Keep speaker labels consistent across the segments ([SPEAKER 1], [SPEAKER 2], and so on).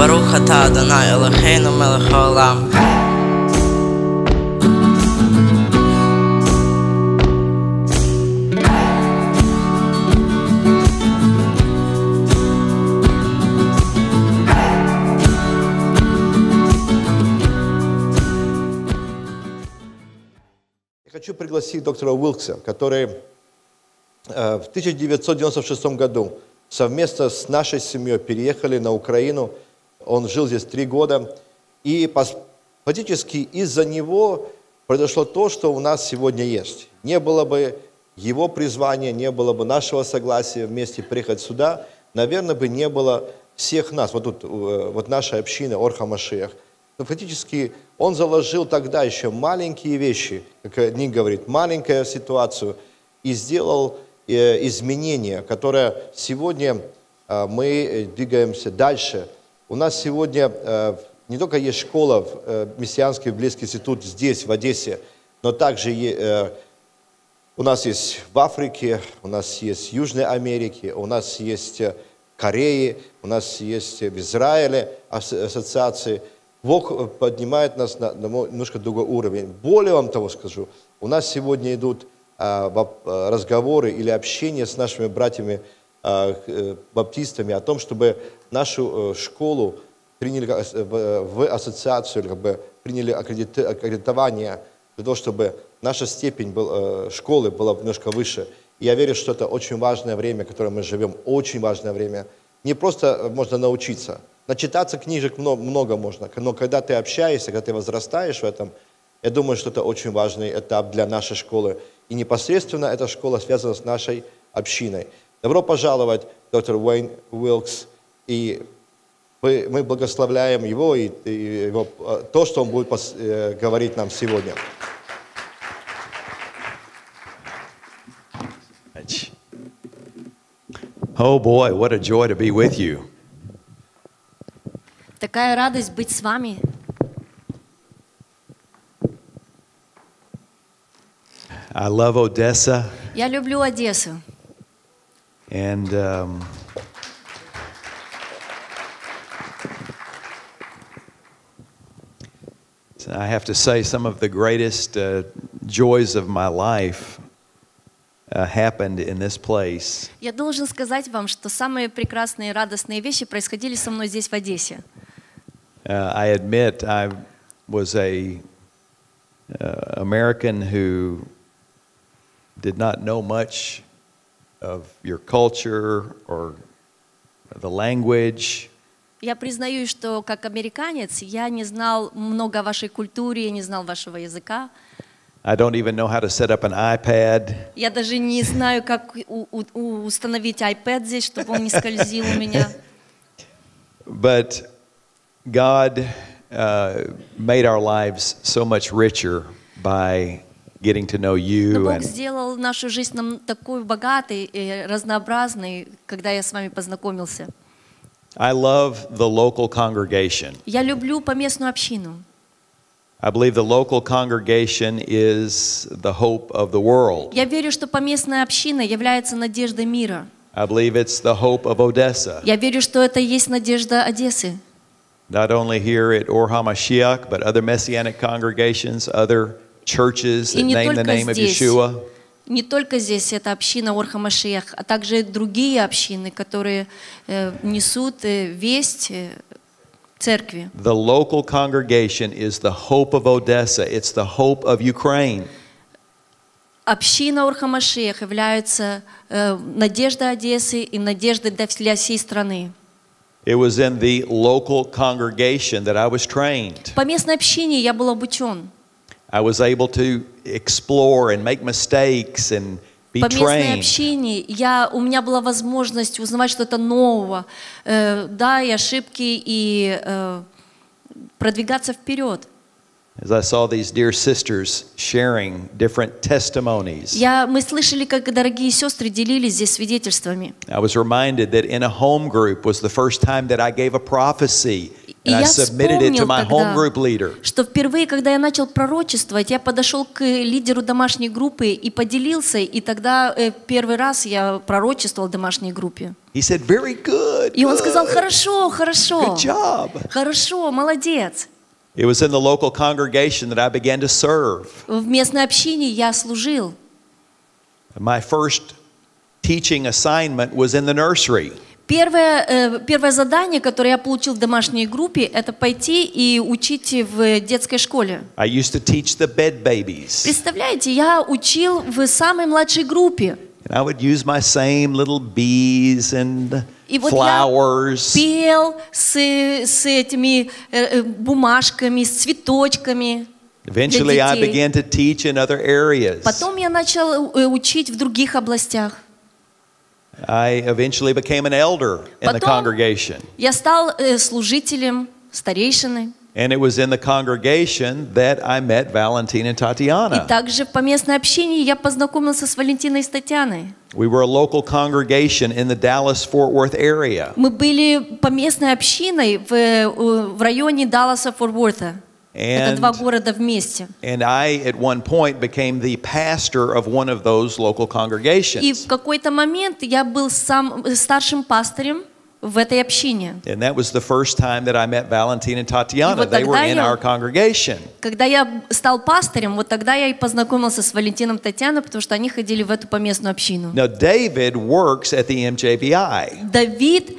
[SPEAKER 1] Барух ата Адонай Элохейну мелech хаолам.
[SPEAKER 2] Хочу пригласить доктора Уилкса, который в 1996 году совместно с нашей семьей переехали на Украину. Он жил здесь 3 года. И фактически из-за него произошло то, что у нас сегодня есть. Не было бы его призвания, не было бы нашего согласия вместе приехать сюда, наверное, бы не было всех нас. Вот тут, вот наша община Ор ха-Машиах. Но фактически он заложил тогда еще маленькие вещи, как Ник говорит, маленькую ситуацию, и сделал изменения, которые сегодня мы двигаемся дальше. У нас сегодня не только есть школа, мессианский библейский институт здесь, в Одессе, но также у нас есть в Африке, у нас есть в Южной Америке, у нас есть в Корее, у нас есть в Израиле ассоциации. Бог поднимает нас на немножко другой уровень. Более вам того скажу, у нас сегодня идут разговоры или общение с нашими братьями баптистами о том, чтобы нашу школу приняли в ассоциацию, как бы приняли аккредитование для того, чтобы наша степень школы была немножко выше. И я верю, что это очень важное время, в котором мы живем, очень важное время. Не просто можно научиться. Начитаться книжек много можно, но когда ты общаешься, когда ты возрастаешь в этом, я думаю, что это очень важный этап для нашей школы. И непосредственно эта школа связана с нашей общиной. Добро пожаловать, доктор Уэйн Уилкс. И мы благословляем его и то, что он будет говорить нам сегодня.
[SPEAKER 3] Oh boy, what a joy to be with you.
[SPEAKER 4] Такая радость быть с вами.
[SPEAKER 3] I love Odessa.
[SPEAKER 4] Я люблю Одессу.
[SPEAKER 3] And I have to say some of the greatest joys of my life happened in this place.
[SPEAKER 4] Я должен сказать вам, что самые прекрасные и радостные вещи происходили со мной здесь, в Одессе.
[SPEAKER 3] I admit I was a American who did not know much of your culture or the language.
[SPEAKER 4] Я признаюсь, что как американец я не знал много о вашей культуре, я не знал вашего языка.
[SPEAKER 3] I don't even know how to set up an iPad.
[SPEAKER 4] Я даже не знаю, как установить iPad здесь, чтобы он не скользил у меня.
[SPEAKER 3] But God made our lives so much richer by getting to know you.
[SPEAKER 4] Но Бог сделал нашу жизнь нам такой богатой и разнообразной, когда я с вами познакомился.
[SPEAKER 3] I love the local congregation.
[SPEAKER 4] Я люблю поместную общину.
[SPEAKER 3] I believe the local congregation is the hope of the world.
[SPEAKER 4] Я верю, что поместная община является надеждой мира.
[SPEAKER 3] I believe it's the hope of Odessa.
[SPEAKER 4] Я верю, что это есть надежда Одессы.
[SPEAKER 3] Not only here at Or HaMashiach, but other messianic congregations, other churches that name the name of Yeshua.
[SPEAKER 4] Не только здесь эта община Ор ха-Машиах, а также другие общины, которые несут весть церкви.
[SPEAKER 3] The local congregation is the hope of Odessa. It's the hope of Ukraine.
[SPEAKER 4] Община Ор ха-Машиах является надеждой Одессы и надеждой для всей страны.
[SPEAKER 3] It was in the local congregation that I was trained.
[SPEAKER 4] В поместной общине я был обучен.
[SPEAKER 3] I was able to explore and make mistakes and be
[SPEAKER 4] В поместной
[SPEAKER 3] trained.
[SPEAKER 4] общине у меня была возможность узнавать что-то нового, да, и ошибки, и продвигаться вперед.
[SPEAKER 3] As I saw these dear sisters sharing different testimonies,
[SPEAKER 4] Мы слышали, как дорогие сестры делились здесь свидетельствами.
[SPEAKER 3] I was reminded that in a home group was the first time that I gave a prophecy
[SPEAKER 4] И
[SPEAKER 3] And I
[SPEAKER 4] я
[SPEAKER 3] submitted it to
[SPEAKER 4] вспомнил
[SPEAKER 3] my home
[SPEAKER 4] тогда,
[SPEAKER 3] group leader.
[SPEAKER 4] что впервые, когда я начал пророчествовать, я подошел к лидеру домашней группы и поделился, и тогда первый раз я пророчествовал в домашней группе.
[SPEAKER 3] He said, very good.
[SPEAKER 4] И он сказал:
[SPEAKER 3] good.
[SPEAKER 4] хорошо, хорошо,
[SPEAKER 3] Good job.
[SPEAKER 4] хорошо, молодец.
[SPEAKER 3] It was in the local congregation that I began to serve.
[SPEAKER 4] В местной общине я служил.
[SPEAKER 3] My first teaching assignment was in the nursery.
[SPEAKER 4] Первое задание, которое я получил в домашней группе, это пойти и учить в детской школе.
[SPEAKER 3] I used to teach the bed babies.
[SPEAKER 4] Представляете, я учил в самой младшей группе.
[SPEAKER 3] And I would use my same little bees and
[SPEAKER 4] И вот
[SPEAKER 3] flowers.
[SPEAKER 4] я пел с этими бумажками, с цветочками.
[SPEAKER 3] Eventually, I
[SPEAKER 4] детей.
[SPEAKER 3] began to teach in other areas.
[SPEAKER 4] Потом я начал учить в других областях.
[SPEAKER 3] I eventually became an elder in the
[SPEAKER 4] Потом
[SPEAKER 3] congregation.
[SPEAKER 4] я стал служителем, старейшиной.
[SPEAKER 3] And it was in the congregation that I met Valentine and
[SPEAKER 4] И
[SPEAKER 3] Tatiana.
[SPEAKER 4] также в поместной общине я познакомился с Валентиной и с Татьяной.
[SPEAKER 3] We were a local congregation in the Dallas-Fort Worth area.
[SPEAKER 4] Мы были поместной общиной в районе Далласа-Форт-Уорта. Это два города вместе.
[SPEAKER 3] And I, at one point, became the pastor of one of those local
[SPEAKER 4] И
[SPEAKER 3] congregations.
[SPEAKER 4] в какой-то момент я был старшим пастором в этой общине.
[SPEAKER 3] And that was the first time that I met Valentine and Tatiana.
[SPEAKER 4] вот
[SPEAKER 3] They were
[SPEAKER 4] тогда
[SPEAKER 3] in
[SPEAKER 4] я-
[SPEAKER 3] our congregation.
[SPEAKER 4] Когда я стал пастором, вот тогда я и познакомился с Валентином и Татьяной, потому что они ходили в эту поместную общину.
[SPEAKER 3] Now, David works at the MJBI,
[SPEAKER 4] Давид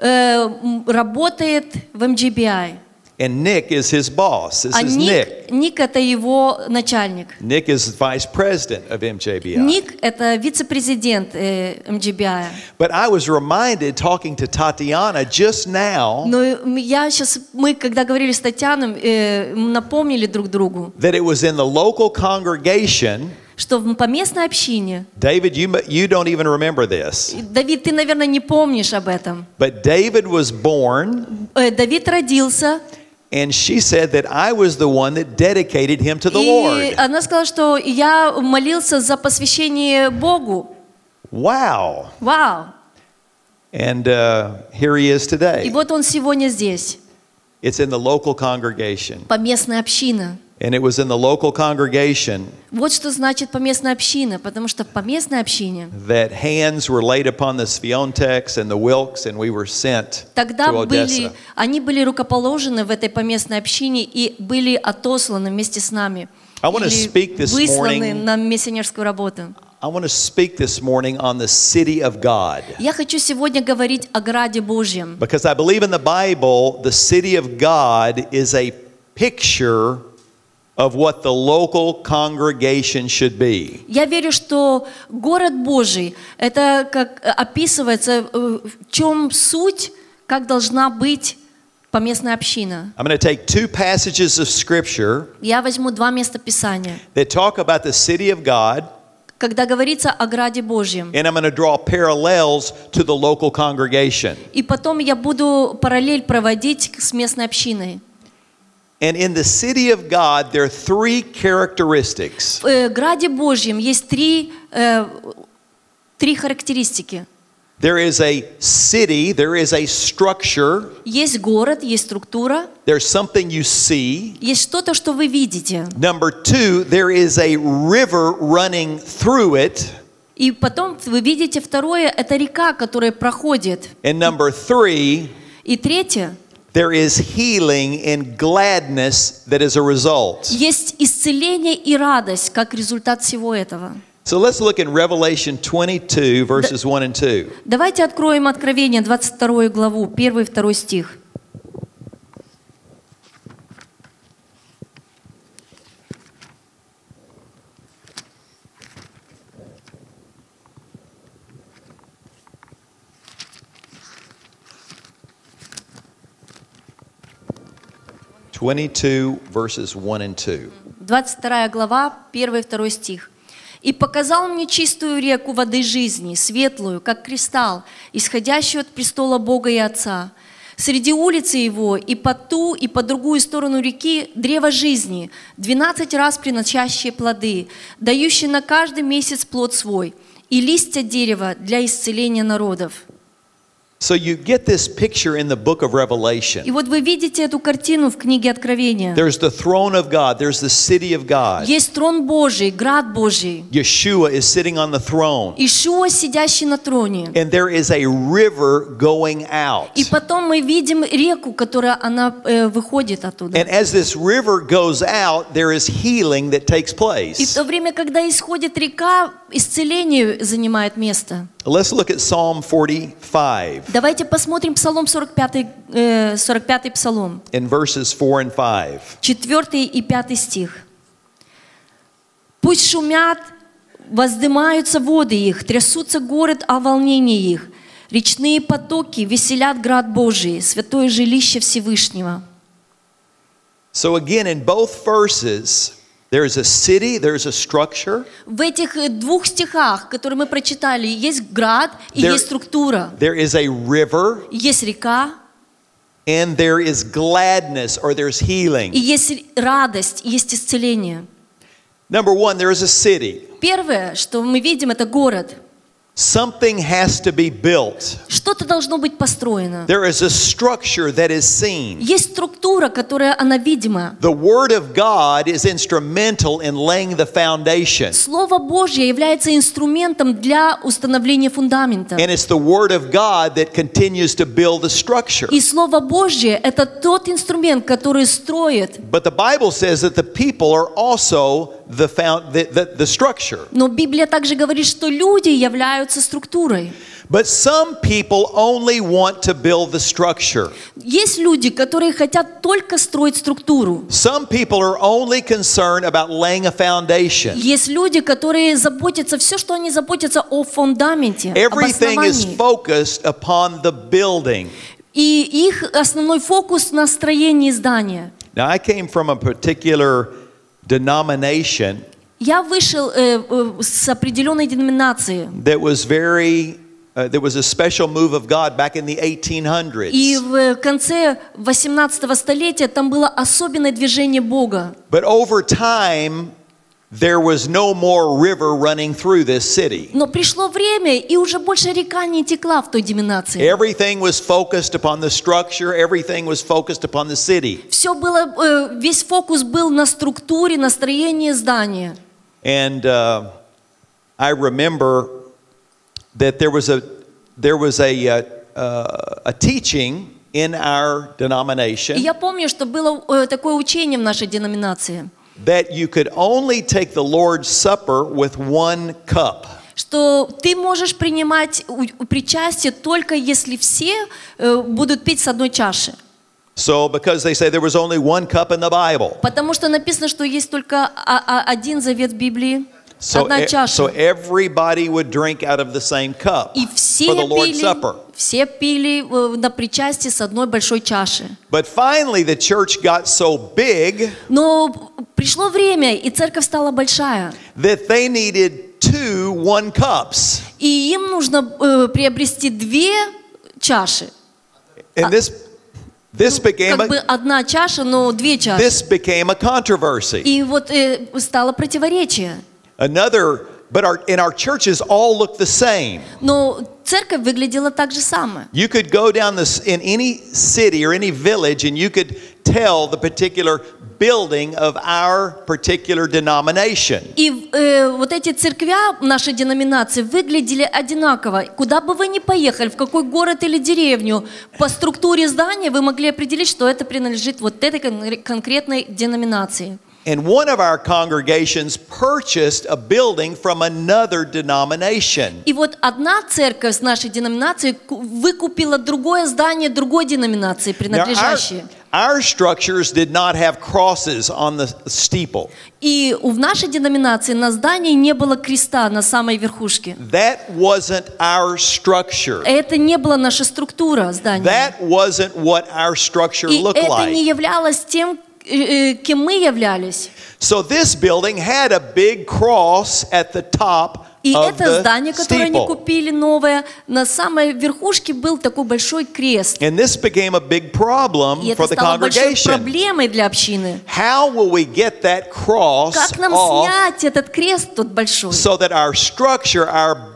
[SPEAKER 4] работает в МГБИ,
[SPEAKER 3] and Nick is his boss. This
[SPEAKER 4] а
[SPEAKER 3] is Nick.
[SPEAKER 4] Ник это его начальник.
[SPEAKER 3] Nick is vice president of MJBI.
[SPEAKER 4] Ник это вице-президент МГБИ.
[SPEAKER 3] But I was reminded, talking to Tatiana just now,
[SPEAKER 4] Но мы, когда говорили с Татьяной, напомнили друг другу,
[SPEAKER 3] that it was in the local congregation.
[SPEAKER 4] что в поместной общине,
[SPEAKER 3] David, you don't even remember this,
[SPEAKER 4] Давид, ты, наверное, не помнишь об этом,
[SPEAKER 3] but David was born,
[SPEAKER 4] Давид родился,
[SPEAKER 3] and she said that I was the one that dedicated him to the
[SPEAKER 4] и
[SPEAKER 3] Lord.
[SPEAKER 4] она сказала, что я молился за посвящение Богу.
[SPEAKER 3] Wow.
[SPEAKER 4] Вау!
[SPEAKER 3] And here he is
[SPEAKER 4] И
[SPEAKER 3] today.
[SPEAKER 4] вот он сегодня здесь,
[SPEAKER 3] It's in the local congregation.
[SPEAKER 4] поместная община.
[SPEAKER 3] And it was in the local congregation
[SPEAKER 4] Вот что значит поместная община, потому что в поместной общине
[SPEAKER 3] that hands were laid upon the Sviontex and the Wilkes, and we were sent
[SPEAKER 4] тогда
[SPEAKER 3] to Odessa.
[SPEAKER 4] они были рукоположены в этой поместной общине и были отосланы вместе с нами.
[SPEAKER 3] I want to
[SPEAKER 4] Или
[SPEAKER 3] speak this
[SPEAKER 4] высланы
[SPEAKER 3] morning.
[SPEAKER 4] на миссионерскую работу.
[SPEAKER 3] I want to speak this morning on the city of God.
[SPEAKER 4] Я хочу сегодня говорить о Граде Божьем,
[SPEAKER 3] Because I believe in the Bible, the city of God is a picture of what the local congregation should be.
[SPEAKER 4] Я верю, что город Божий, это как описывается, в чем суть, как должна быть поместная община.
[SPEAKER 3] I'm going to take two passages of Scripture
[SPEAKER 4] Я возьму два места Писания,
[SPEAKER 3] that talk about the city of God,
[SPEAKER 4] когда говорится о Граде Божьем.
[SPEAKER 3] and I'm going to draw parallels to the local congregation.
[SPEAKER 4] И потом я буду параллель проводить с местной общиной.
[SPEAKER 3] And in the city of God, there are three characteristics.
[SPEAKER 4] В Граде Божьем есть три характеристики.
[SPEAKER 3] There is a city, there is a structure,
[SPEAKER 4] Есть город, есть структура,
[SPEAKER 3] there's something you see.
[SPEAKER 4] есть что-то, что вы видите.
[SPEAKER 3] Number two, there is a river running through it.
[SPEAKER 4] И потом вы видите второе, это река, которая проходит.
[SPEAKER 3] And number three,
[SPEAKER 4] И третье,
[SPEAKER 3] there is healing and gladness that is a result.
[SPEAKER 4] есть исцеление и радость, как результат всего этого.
[SPEAKER 3] So let's look in Revelation 22, verses 1 and 2.
[SPEAKER 4] Давайте откроем Откровение, 22 главу, 1 и 2 стих.
[SPEAKER 3] Verses 1 and 2.
[SPEAKER 4] 22 глава, 1 и 2 стих. «И показал мне чистую реку воды жизни, светлую, как кристалл, исходящую от престола Бога и Отца. Среди улицы его и по ту, и по другую сторону реки древо жизни, 12 раз приносящие плоды, дающие на каждый месяц плод свой, и листья дерева для исцеления народов».
[SPEAKER 3] So you get this picture in the book of Revelation.
[SPEAKER 4] И вот вы видите эту картину в книге Откровения.
[SPEAKER 3] There's the throne of God. There's the city of God.
[SPEAKER 4] Есть трон Божий, град Божий.
[SPEAKER 3] Yeshua is sitting on the throne.
[SPEAKER 4] Ишуа, сидящий на троне.
[SPEAKER 3] And there is a river going out.
[SPEAKER 4] И потом мы видим реку, которая она выходит оттуда.
[SPEAKER 3] And as this river goes out, there is healing that takes
[SPEAKER 4] И в
[SPEAKER 3] place.
[SPEAKER 4] то время, когда исходит река, исцеление занимает место.
[SPEAKER 3] Let's look at Psalm 45
[SPEAKER 4] Давайте посмотрим Псалом 45-й Псалом,
[SPEAKER 3] in verses 4 and 5.
[SPEAKER 4] 4 и 5 стих. «Пусть шумят, воздымаются воды их, трясутся город о волнении их, речные потоки веселят град Божий, святое жилище Всевышнего».
[SPEAKER 3] So again, in both verses, there is a city, there is a structure,
[SPEAKER 4] В этих двух стихах, которые мы прочитали, есть град и
[SPEAKER 3] There-
[SPEAKER 4] есть структура,
[SPEAKER 3] there is a river,
[SPEAKER 4] есть река
[SPEAKER 3] and there is gladness or there's
[SPEAKER 4] и
[SPEAKER 3] healing.
[SPEAKER 4] есть радость, и есть исцеление.
[SPEAKER 3] Number one, there is a city.
[SPEAKER 4] Первое, что мы видим, это город.
[SPEAKER 3] Something has to be built.
[SPEAKER 4] Что-то должно быть построено.
[SPEAKER 3] There is a structure that is seen.
[SPEAKER 4] Есть структура, которая она видима.
[SPEAKER 3] The Word of God is instrumental in laying the foundation.
[SPEAKER 4] Слово Божье является инструментом для установления фундамента.
[SPEAKER 3] And it's the Word of God that continues to build the structure.
[SPEAKER 4] И Слово Божье – это тот инструмент, который строит.
[SPEAKER 3] But the Bible says that the people are also the structure.
[SPEAKER 4] Но Библия также говорит, что люди являются структурой.
[SPEAKER 3] But some people only want to build the structure.
[SPEAKER 4] Есть люди, которые хотят только строить структуру.
[SPEAKER 3] Some people are only concerned about laying a foundation.
[SPEAKER 4] Есть люди, которые заботятся, все, что они заботятся о фундаменте, об
[SPEAKER 3] Everything is
[SPEAKER 4] основании.
[SPEAKER 3] focused upon the building.
[SPEAKER 4] И их основной фокус на строении здания.
[SPEAKER 3] Now, I came from a particular denomination
[SPEAKER 4] Я вышел с определенной деноминации.
[SPEAKER 3] that was there was a special move of God back in the 1800s.
[SPEAKER 4] И в конце 18 столетия там было особенное движение Бога.
[SPEAKER 3] But over time, there was no more river running through this city.
[SPEAKER 4] Но пришло время, и уже больше река не текла в той деноминации.
[SPEAKER 3] Everything was focused upon the structure, everything was focused upon the city.
[SPEAKER 4] Все было, весь фокус был на структуре, на строении здания.
[SPEAKER 3] And I remember that there was a teaching in our
[SPEAKER 4] И
[SPEAKER 3] denomination
[SPEAKER 4] я помню, что было такое учение в нашей деноминации,
[SPEAKER 3] that you could only take the Lord's Supper with one cup.
[SPEAKER 4] что ты можешь принимать причастие только если все будут пить с одной чаши.
[SPEAKER 3] So because they say there was only one cup in the Bible.
[SPEAKER 4] Потому что написано, что есть только один завет в Библии,
[SPEAKER 3] So,
[SPEAKER 4] одна
[SPEAKER 3] so
[SPEAKER 4] чаша.
[SPEAKER 3] everybody would drink out of the same cup
[SPEAKER 4] И
[SPEAKER 3] for the Lord's Supper.
[SPEAKER 4] все пили на причастие с одной большой чаши.
[SPEAKER 3] But finally the church got so big
[SPEAKER 4] Но пришло время, и церковь стала большая.
[SPEAKER 3] that they needed 2 1-cups.
[SPEAKER 4] И им нужно приобрести 2 чаши.
[SPEAKER 3] And this became
[SPEAKER 4] Как бы одна чаша, но 2 чаши.
[SPEAKER 3] this became a controversy.
[SPEAKER 4] И вот стало противоречие.
[SPEAKER 3] In our churches all look the same.
[SPEAKER 4] Но церковь выглядела так же самое.
[SPEAKER 3] You could go down in any city or any village and you could tell the particular building of our particular denomination.
[SPEAKER 4] И вот эти церквя нашей деноминации выглядели одинаково. Куда бы вы ни поехали, в какой город или деревню, по структуре здания вы могли определить, что это принадлежит вот этой конкретной деноминации.
[SPEAKER 3] And one of our congregations purchased a building from another denomination.
[SPEAKER 4] И вот одна церковь с нашей деноминации выкупила другое здание другой деноминации,
[SPEAKER 3] Now,
[SPEAKER 4] принадлежащее.
[SPEAKER 3] our structures did not have crosses on the steeple.
[SPEAKER 4] И в нашей деноминации на здании не было креста на самой верхушке.
[SPEAKER 3] That wasn't our structure.
[SPEAKER 4] Это не была наша структура здания.
[SPEAKER 3] That wasn't what our structure
[SPEAKER 4] И
[SPEAKER 3] looked
[SPEAKER 4] это не
[SPEAKER 3] like.
[SPEAKER 4] являлось тем, кем мы являлись.
[SPEAKER 3] So this building had a big cross at the top
[SPEAKER 4] И
[SPEAKER 3] of
[SPEAKER 4] это
[SPEAKER 3] the
[SPEAKER 4] здание, которое они
[SPEAKER 3] steeple.
[SPEAKER 4] купили новое, на самой верхушке был такой большой крест.
[SPEAKER 3] And this became a big problem
[SPEAKER 4] И
[SPEAKER 3] for
[SPEAKER 4] это
[SPEAKER 3] the
[SPEAKER 4] стало большой
[SPEAKER 3] congregation.
[SPEAKER 4] проблемой для общины.
[SPEAKER 3] How will we get that cross
[SPEAKER 4] Как нам
[SPEAKER 3] off
[SPEAKER 4] снять этот крест тот большой?
[SPEAKER 3] so that our structure, our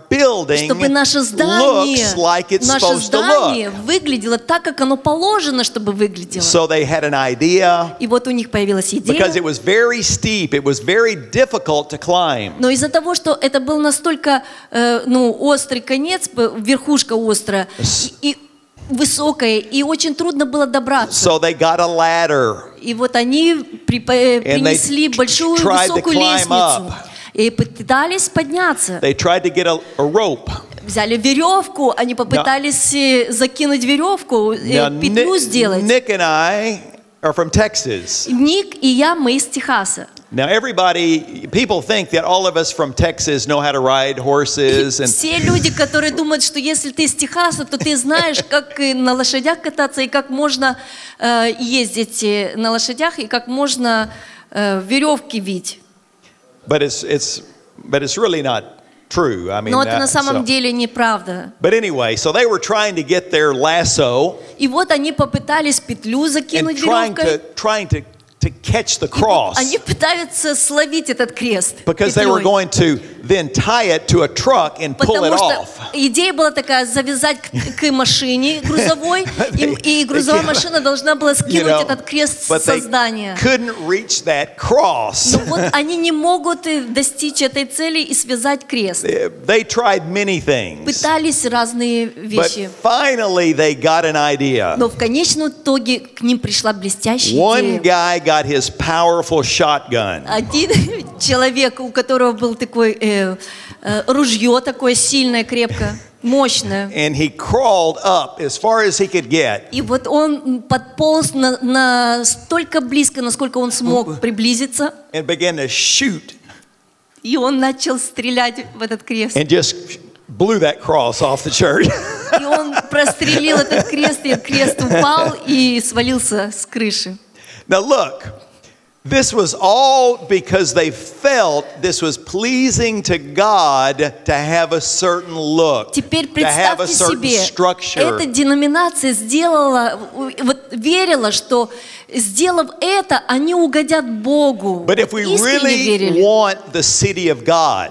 [SPEAKER 3] building
[SPEAKER 4] чтобы наше здание,
[SPEAKER 3] looks like it's
[SPEAKER 4] наше
[SPEAKER 3] supposed to
[SPEAKER 4] здание
[SPEAKER 3] look.
[SPEAKER 4] выглядело так, как оно положено, чтобы выглядело.
[SPEAKER 3] So they had an idea.
[SPEAKER 4] И вот у них появилась
[SPEAKER 3] Because
[SPEAKER 4] идея.
[SPEAKER 3] it was very steep, it was very difficult to climb.
[SPEAKER 4] Но из-за того, что это был настолько острый конец, верхушка острая, и высокая, и очень трудно было добраться.
[SPEAKER 3] So they got a ladder.
[SPEAKER 4] И вот они принесли большую
[SPEAKER 3] tried to
[SPEAKER 4] высокую
[SPEAKER 3] climb
[SPEAKER 4] лестницу
[SPEAKER 3] up.
[SPEAKER 4] и пытались подняться.
[SPEAKER 3] They tried to get a rope.
[SPEAKER 4] Взяли веревку, они попытались закинуть веревку,
[SPEAKER 3] Now,
[SPEAKER 4] петлю сделать.
[SPEAKER 3] Nick and I are from Texas.
[SPEAKER 4] Ник и я, мы из Техаса.
[SPEAKER 3] Now, people think that all of us from Texas know how to ride horses. And
[SPEAKER 4] Все люди, которые думают, что если ты из Техаса, то ты знаешь, как на лошадях кататься, и как можно ездить на лошадях, и как можно веревки вить.
[SPEAKER 3] but it's really not true. I mean,
[SPEAKER 4] Но это на
[SPEAKER 3] so-
[SPEAKER 4] самом деле неправда.
[SPEAKER 3] But anyway, so they were trying to get their lasso
[SPEAKER 4] И вот они попытались петлю
[SPEAKER 3] and
[SPEAKER 4] закинуть веревкой.
[SPEAKER 3] trying to catch the
[SPEAKER 4] И вот
[SPEAKER 3] cross
[SPEAKER 4] они пытаются словить этот крест
[SPEAKER 3] because they were
[SPEAKER 4] петлей.
[SPEAKER 3] going to then tie it to a truck and pull it
[SPEAKER 4] Потому что
[SPEAKER 3] off.
[SPEAKER 4] идея была такая: завязать к машине грузовой, и грузовая машина должна была скинуть этот крест
[SPEAKER 3] but
[SPEAKER 4] со
[SPEAKER 3] they
[SPEAKER 4] здания.
[SPEAKER 3] couldn't reach that cross.
[SPEAKER 4] Но вот они не могут достичь этой цели и связать крест.
[SPEAKER 3] They tried many things,
[SPEAKER 4] Пытались разные
[SPEAKER 3] but
[SPEAKER 4] вещи.
[SPEAKER 3] finally they got an idea.
[SPEAKER 4] Но в конечном итоге к ним пришла блестящая
[SPEAKER 3] One
[SPEAKER 4] идея.
[SPEAKER 3] guy got his powerful shotgun.
[SPEAKER 4] Один человек, у которого был такой ружье такое сильное, крепкое, мощное.
[SPEAKER 3] And he crawled up as far as he could get.
[SPEAKER 4] И вот он подполз настолько близко, насколько он смог приблизиться,
[SPEAKER 3] And began to shoot
[SPEAKER 4] и он начал стрелять в этот крест.
[SPEAKER 3] and just blew that cross off the church.
[SPEAKER 4] И он прострелил этот крест, и крест упал и свалился с крыши.
[SPEAKER 3] Now look, this was all because they felt this was pleasing to God to have a certain look,
[SPEAKER 4] Теперь
[SPEAKER 3] to have a
[SPEAKER 4] представьте
[SPEAKER 3] certain
[SPEAKER 4] себе,
[SPEAKER 3] structure.
[SPEAKER 4] эта деноминация сделала, вот верила, что сделав это, они угодят Богу.
[SPEAKER 3] But if we
[SPEAKER 4] Искренне
[SPEAKER 3] really
[SPEAKER 4] верили.
[SPEAKER 3] want the city of God,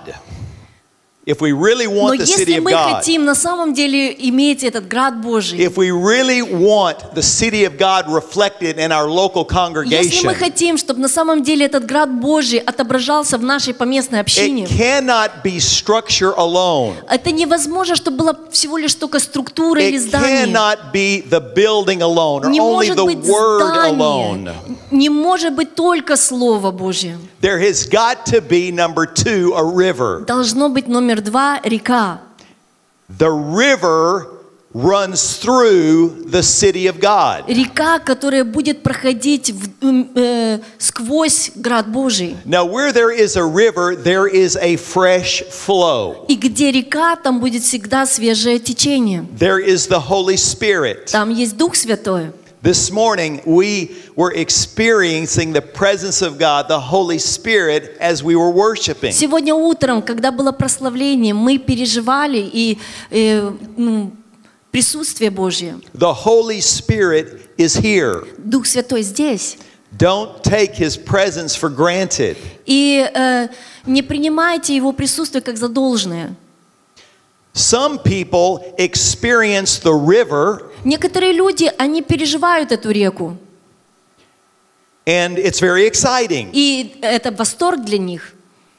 [SPEAKER 3] if we really
[SPEAKER 4] Но
[SPEAKER 3] want the city
[SPEAKER 4] если
[SPEAKER 3] of
[SPEAKER 4] мы
[SPEAKER 3] God,
[SPEAKER 4] хотим на самом деле иметь этот град Божий,
[SPEAKER 3] if we really want the city of God reflected in our local
[SPEAKER 4] если
[SPEAKER 3] congregation,
[SPEAKER 4] мы хотим, чтобы на самом деле этот град Божий отображался в нашей поместной общине,
[SPEAKER 3] it cannot be structure alone.
[SPEAKER 4] это невозможно, чтобы была всего лишь только структура или
[SPEAKER 3] It
[SPEAKER 4] здание.
[SPEAKER 3] cannot be the building alone or
[SPEAKER 4] Не
[SPEAKER 3] only
[SPEAKER 4] может
[SPEAKER 3] the
[SPEAKER 4] быть
[SPEAKER 3] word
[SPEAKER 4] здание,
[SPEAKER 3] alone.
[SPEAKER 4] не может быть только Слово Божье.
[SPEAKER 3] There has got to be, number two, a river.
[SPEAKER 4] Должно быть номер 2 — река.
[SPEAKER 3] The river runs through the city of God.
[SPEAKER 4] Река, которая будет проходить сквозь град Божий.
[SPEAKER 3] Now, where there is a river, there is a fresh flow.
[SPEAKER 4] И где река, там будет всегда свежее течение.
[SPEAKER 3] There is the Holy Spirit.
[SPEAKER 4] Там есть Дух Святой.
[SPEAKER 3] This morning, we were experiencing the presence of God, the Holy Spirit, as we were worshiping.
[SPEAKER 4] Сегодня утром, когда было прославление, мы переживали и присутствие Божье.
[SPEAKER 3] The Holy Spirit is here.
[SPEAKER 4] Дух Святой здесь.
[SPEAKER 3] Don't take His presence for granted.
[SPEAKER 4] И не принимайте Его присутствие как за должное.
[SPEAKER 3] Some people experience the river,
[SPEAKER 4] Некоторые люди, они переживают эту реку.
[SPEAKER 3] and it's very exciting.
[SPEAKER 4] И это восторг для них.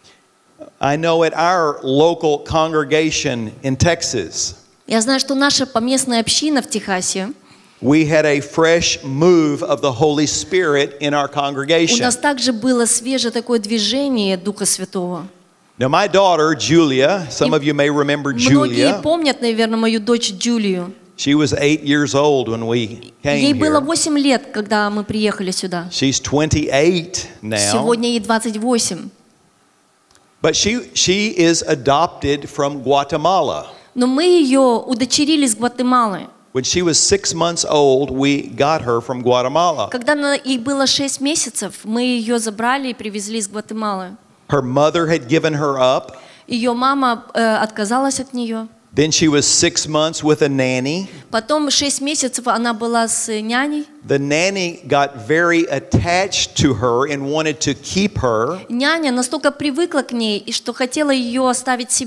[SPEAKER 3] I know at our local congregation in Texas,
[SPEAKER 4] Я знаю, что наша поместная община в Техасе,
[SPEAKER 3] we had a fresh move of the Holy Spirit in our
[SPEAKER 4] у
[SPEAKER 3] congregation.
[SPEAKER 4] нас также было свежее такое движение Духа Святого.
[SPEAKER 3] Now, my daughter, Julia, some of you may remember
[SPEAKER 4] Многие
[SPEAKER 3] Julia.
[SPEAKER 4] помнят, наверное, мою дочь Джулию.
[SPEAKER 3] She was 8 years old when we
[SPEAKER 4] Ей
[SPEAKER 3] came
[SPEAKER 4] было
[SPEAKER 3] here.
[SPEAKER 4] 8 лет, когда мы приехали сюда.
[SPEAKER 3] She's 28 now,
[SPEAKER 4] Сегодня ей 28.
[SPEAKER 3] but she is adopted from Guatemala.
[SPEAKER 4] Но мы ее удочерили с Гватемалы.
[SPEAKER 3] When she was 6 months old, we got her from Guatemala.
[SPEAKER 4] Когда ей было 6 месяцев, мы ее забрали и привезли из Гватемалы.
[SPEAKER 3] Her mother had given her up.
[SPEAKER 4] Ее мама отказалась от нее.
[SPEAKER 3] Then she was 6 months with a nanny.
[SPEAKER 4] Потом 6 месяцев она была с няней.
[SPEAKER 3] The nanny got very attached to her and wanted to keep her.
[SPEAKER 4] Няня настолько привыкла к ней, и что хотела ее оставить себе.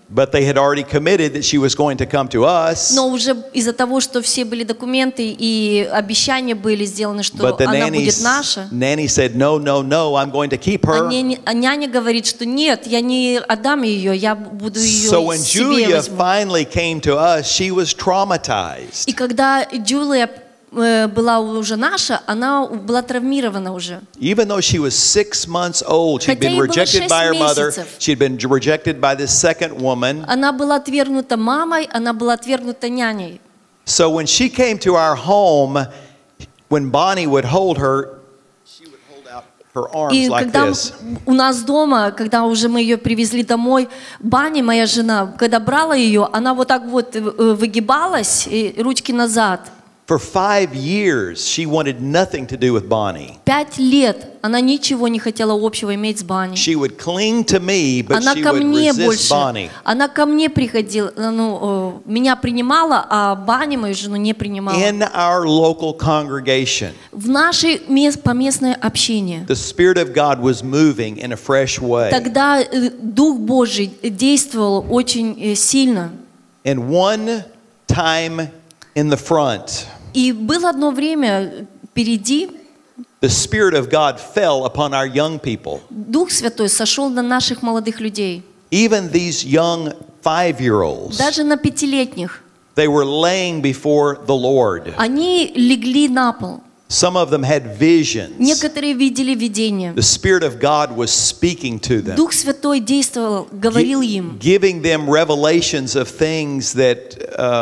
[SPEAKER 3] But they had already committed that she was going to come to us.
[SPEAKER 4] Но уже из-за того, что все были документы и обещания были сделаны, что
[SPEAKER 3] But the
[SPEAKER 4] она будет наша,
[SPEAKER 3] nanny said, no, no, no, I'm going to keep her.
[SPEAKER 4] а няня говорит, что нет, я не отдам ее, я буду ее
[SPEAKER 3] So when
[SPEAKER 4] себе
[SPEAKER 3] Julia
[SPEAKER 4] возьму.
[SPEAKER 3] finally came to us, she was traumatized.
[SPEAKER 4] И когда Джулия была уже наша, она была травмирована уже.
[SPEAKER 3] Even though she was 6 months old, she'd
[SPEAKER 4] Хотя
[SPEAKER 3] been
[SPEAKER 4] ей было
[SPEAKER 3] rejected by her
[SPEAKER 4] 6
[SPEAKER 3] mother.
[SPEAKER 4] месяцев.
[SPEAKER 3] She'd been rejected by this second woman.
[SPEAKER 4] Она была отвергнута мамой, она была отвергнута няней.
[SPEAKER 3] So when she came to our home, when Bonnie would hold her, she would hold out her arms
[SPEAKER 4] И
[SPEAKER 3] like
[SPEAKER 4] когда
[SPEAKER 3] this.
[SPEAKER 4] у нас дома, когда уже мы ее привезли домой, Банни, моя жена, когда брала ее, она вот так вот выгибалась, и ручки назад.
[SPEAKER 3] For 5 years, she wanted nothing to do with Bonnie.
[SPEAKER 4] 5 лет она ничего не хотела общего иметь с Банни.
[SPEAKER 3] She would cling to me, but
[SPEAKER 4] Она
[SPEAKER 3] she
[SPEAKER 4] ко
[SPEAKER 3] would
[SPEAKER 4] мне
[SPEAKER 3] resist
[SPEAKER 4] больше,
[SPEAKER 3] Bonnie.
[SPEAKER 4] она ко мне приходила, меня принимала, а Банни, мою жену, не принимала.
[SPEAKER 3] In our local congregation,
[SPEAKER 4] В наше поместное общение.
[SPEAKER 3] the Spirit of God was moving in a fresh way.
[SPEAKER 4] Тогда Дух Божий действовал очень сильно.
[SPEAKER 3] And one time in the front,
[SPEAKER 4] И было одно время впереди,
[SPEAKER 3] the Spirit of God fell upon our young people.
[SPEAKER 4] Дух Святой сошел на наших молодых людей.
[SPEAKER 3] Even these young 5-year-olds,
[SPEAKER 4] Даже на 5-летних.
[SPEAKER 3] they were laying before the Lord.
[SPEAKER 4] Они легли на пол.
[SPEAKER 3] Some of them had visions.
[SPEAKER 4] Некоторые видели видения.
[SPEAKER 3] The Spirit of God was speaking to them,
[SPEAKER 4] Дух Святой действовал, говорил им.
[SPEAKER 3] giving them revelations of things that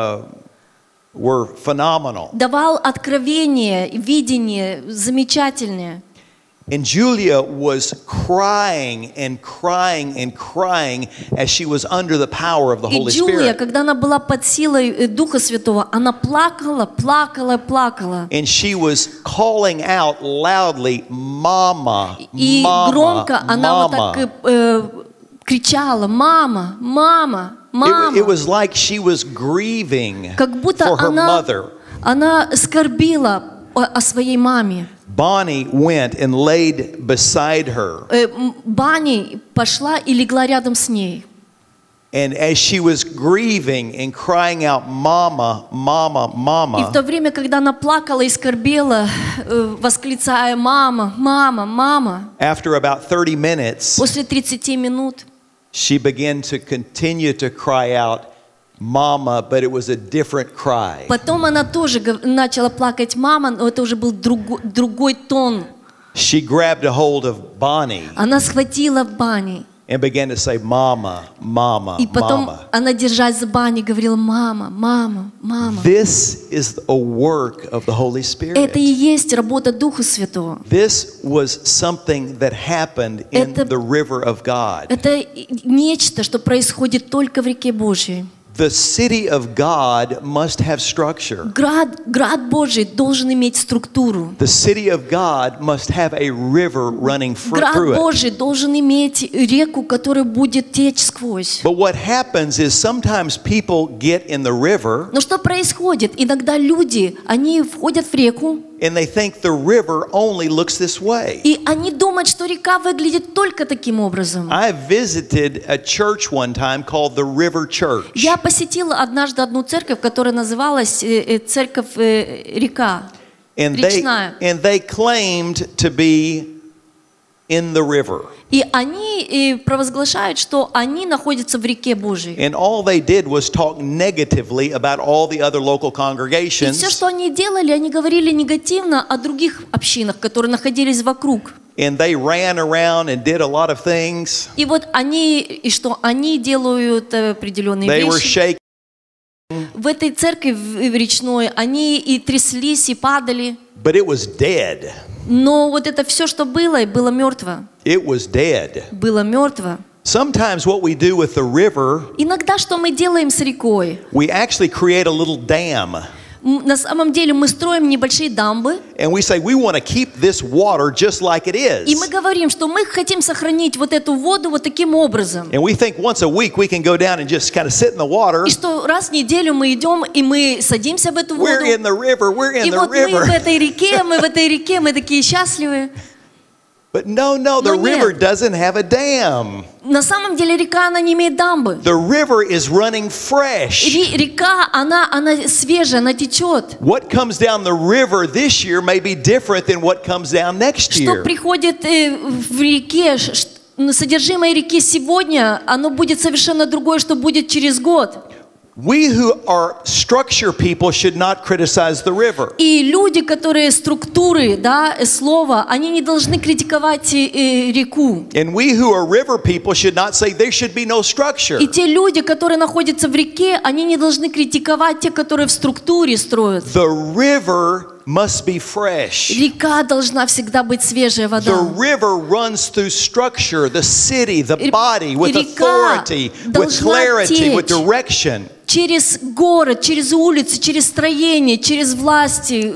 [SPEAKER 3] were phenomenal.
[SPEAKER 4] Давал откровения, видения замечательные.
[SPEAKER 3] And Julia was crying and crying and crying as she was under the power of the
[SPEAKER 4] И
[SPEAKER 3] Holy
[SPEAKER 4] Джулия,
[SPEAKER 3] Spirit.
[SPEAKER 4] когда она была под силой Духа Святого, она плакала, плакала, плакала.
[SPEAKER 3] And she was calling out loudly, "Mama,
[SPEAKER 4] И
[SPEAKER 3] Mama,
[SPEAKER 4] громко она вот
[SPEAKER 3] Mama."
[SPEAKER 4] так кричала: «Мама, мама, мама».
[SPEAKER 3] It was like she was grieving
[SPEAKER 4] Как будто
[SPEAKER 3] for her
[SPEAKER 4] она
[SPEAKER 3] mother.
[SPEAKER 4] скорбила о своей маме.
[SPEAKER 3] Bonnie went and laid beside her.
[SPEAKER 4] Банни пошла и легла рядом с ней.
[SPEAKER 3] And as she was grieving and crying out, "Mama, Mama,
[SPEAKER 4] И в то
[SPEAKER 3] Mama,"
[SPEAKER 4] время, когда она плакала и скорбела, восклицая: «Мама, мама, мама»,
[SPEAKER 3] after about 30 minutes,
[SPEAKER 4] после 30 минут
[SPEAKER 3] she began to continue to cry out, "Mama," but it was a different cry.
[SPEAKER 4] потом она тоже начала плакать «мама», но это уже был другой тон.
[SPEAKER 3] She grabbed a hold of Bonnie
[SPEAKER 4] Она схватила Банни.
[SPEAKER 3] and began to say, "Mama, Mama,
[SPEAKER 4] И потом
[SPEAKER 3] Mama."
[SPEAKER 4] она, держась за Банни, говорила: «Мама, мама, мама».
[SPEAKER 3] This is a work of the Holy
[SPEAKER 4] Это и
[SPEAKER 3] Spirit.
[SPEAKER 4] есть работа Духа Святого.
[SPEAKER 3] This was something that happened in
[SPEAKER 4] Это-
[SPEAKER 3] the river of God.
[SPEAKER 4] Это нечто, что происходит только в реке Божьей.
[SPEAKER 3] The city of God must have structure.
[SPEAKER 4] Град Божий должен иметь структуру.
[SPEAKER 3] The city of God must have a river running
[SPEAKER 4] Град
[SPEAKER 3] through it.
[SPEAKER 4] Божий должен иметь реку, которая будет течь сквозь.
[SPEAKER 3] But what happens is sometimes people get in the river
[SPEAKER 4] Но что происходит? Иногда люди, они входят в реку,
[SPEAKER 3] and they think the river only looks this way.
[SPEAKER 4] и они думают, что река выглядит только таким образом.
[SPEAKER 3] I visited a church one time called the River Church.
[SPEAKER 4] Я посетила однажды одну церковь, которая называлась церковь река.
[SPEAKER 3] And
[SPEAKER 4] Речная.
[SPEAKER 3] they claimed to be in the river.
[SPEAKER 4] И они провозглашают, что они находятся в реке Божьей.
[SPEAKER 3] And all they did was talk negatively about all the other local
[SPEAKER 4] И
[SPEAKER 3] congregations.
[SPEAKER 4] все, что они делали, они говорили негативно о других общинах, которые находились вокруг.
[SPEAKER 3] And they ran around and did a lot of things.
[SPEAKER 4] И вот и что они делают определенные
[SPEAKER 3] They were
[SPEAKER 4] вещи.
[SPEAKER 3] shaking,
[SPEAKER 4] В этой церкви в речной они и тряслись, и падали.
[SPEAKER 3] but it was dead.
[SPEAKER 4] Но вот это все, что было, было мертво.
[SPEAKER 3] It was dead.
[SPEAKER 4] Было мертво.
[SPEAKER 3] Sometimes what we do with the river,
[SPEAKER 4] Иногда что мы делаем с рекой?
[SPEAKER 3] we actually create a little dam.
[SPEAKER 4] На самом деле мы строим небольшие дамбы,
[SPEAKER 3] And we say we want to keep this water just like it
[SPEAKER 4] и мы
[SPEAKER 3] is.
[SPEAKER 4] говорим, что мы хотим сохранить вот эту воду вот таким образом.
[SPEAKER 3] And we think once a week we can go down and just kind of sit in the water.
[SPEAKER 4] И что раз в неделю мы идем, и мы садимся в эту
[SPEAKER 3] We're
[SPEAKER 4] воду.
[SPEAKER 3] in the river, we're in
[SPEAKER 4] И
[SPEAKER 3] the
[SPEAKER 4] вот мы в
[SPEAKER 3] river.
[SPEAKER 4] этой реке, мы такие счастливые.
[SPEAKER 3] But no, the
[SPEAKER 4] Но
[SPEAKER 3] river
[SPEAKER 4] нет.
[SPEAKER 3] doesn't have a dam.
[SPEAKER 4] На самом деле река, она не имеет дамбы.
[SPEAKER 3] The river is running fresh.
[SPEAKER 4] Река, она свежая, она течет.
[SPEAKER 3] What comes down the river this year may be different than what comes down next
[SPEAKER 4] Что
[SPEAKER 3] year.
[SPEAKER 4] приходит в реке, содержимое реки сегодня, оно будет совершенно другое, что будет через год.
[SPEAKER 3] We who are structure people should not criticize the river.
[SPEAKER 4] И люди, которые структуры, да, слова, они не должны критиковать реку.
[SPEAKER 3] And we who are river people should not say there should be no structure.
[SPEAKER 4] И те люди, которые находятся в реке, они не должны критиковать тех, которые в структуре строят.
[SPEAKER 3] The river must be fresh.
[SPEAKER 4] Река должна всегда быть свежая
[SPEAKER 3] The
[SPEAKER 4] вода.
[SPEAKER 3] river runs through structure, the city, the body, with
[SPEAKER 4] река
[SPEAKER 3] authority, with
[SPEAKER 4] должна
[SPEAKER 3] clarity, with
[SPEAKER 4] течь.
[SPEAKER 3] direction.
[SPEAKER 4] Через город, через улицы, через строение, через власти.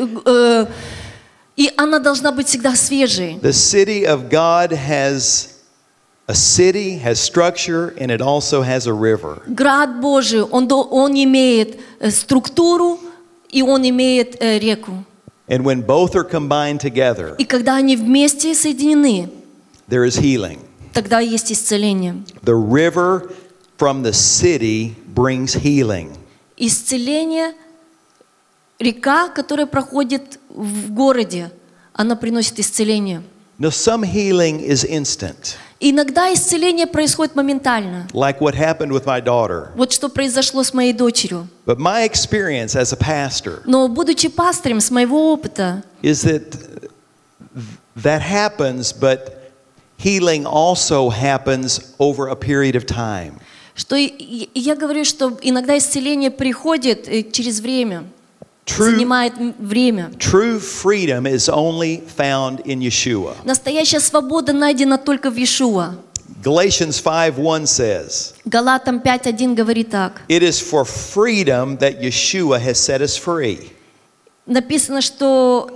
[SPEAKER 4] И она должна быть всегда свежей.
[SPEAKER 3] The city of God has a city, has structure, and it also has a river.
[SPEAKER 4] Град Божий, он имеет структуру, и он имеет реку.
[SPEAKER 3] And when both are combined together,
[SPEAKER 4] И когда они вместе соединены,
[SPEAKER 3] there is healing.
[SPEAKER 4] тогда есть исцеление.
[SPEAKER 3] The river from the city brings healing.
[SPEAKER 4] Исцеление, река, которая проходит в городе, она приносит исцеление.
[SPEAKER 3] Now, some healing is instant,
[SPEAKER 4] Иногда исцеление происходит моментально.
[SPEAKER 3] like what happened with my daughter.
[SPEAKER 4] Вот что произошло с моей дочерью.
[SPEAKER 3] But my experience as a pastor
[SPEAKER 4] Но будучи пастырем, с моего опыта,
[SPEAKER 3] is that happens, but healing also happens over a period of time.
[SPEAKER 4] что я говорю, что иногда исцеление приходит через время,
[SPEAKER 3] True,
[SPEAKER 4] занимает время.
[SPEAKER 3] true freedom is only found in Yeshua.
[SPEAKER 4] Настоящая свобода найдена только в Иешуа.
[SPEAKER 3] Galatians 5:1 says,
[SPEAKER 4] Галатам 5:1 говорит так.
[SPEAKER 3] "It is for freedom that Yeshua has set us free."
[SPEAKER 4] Написано, что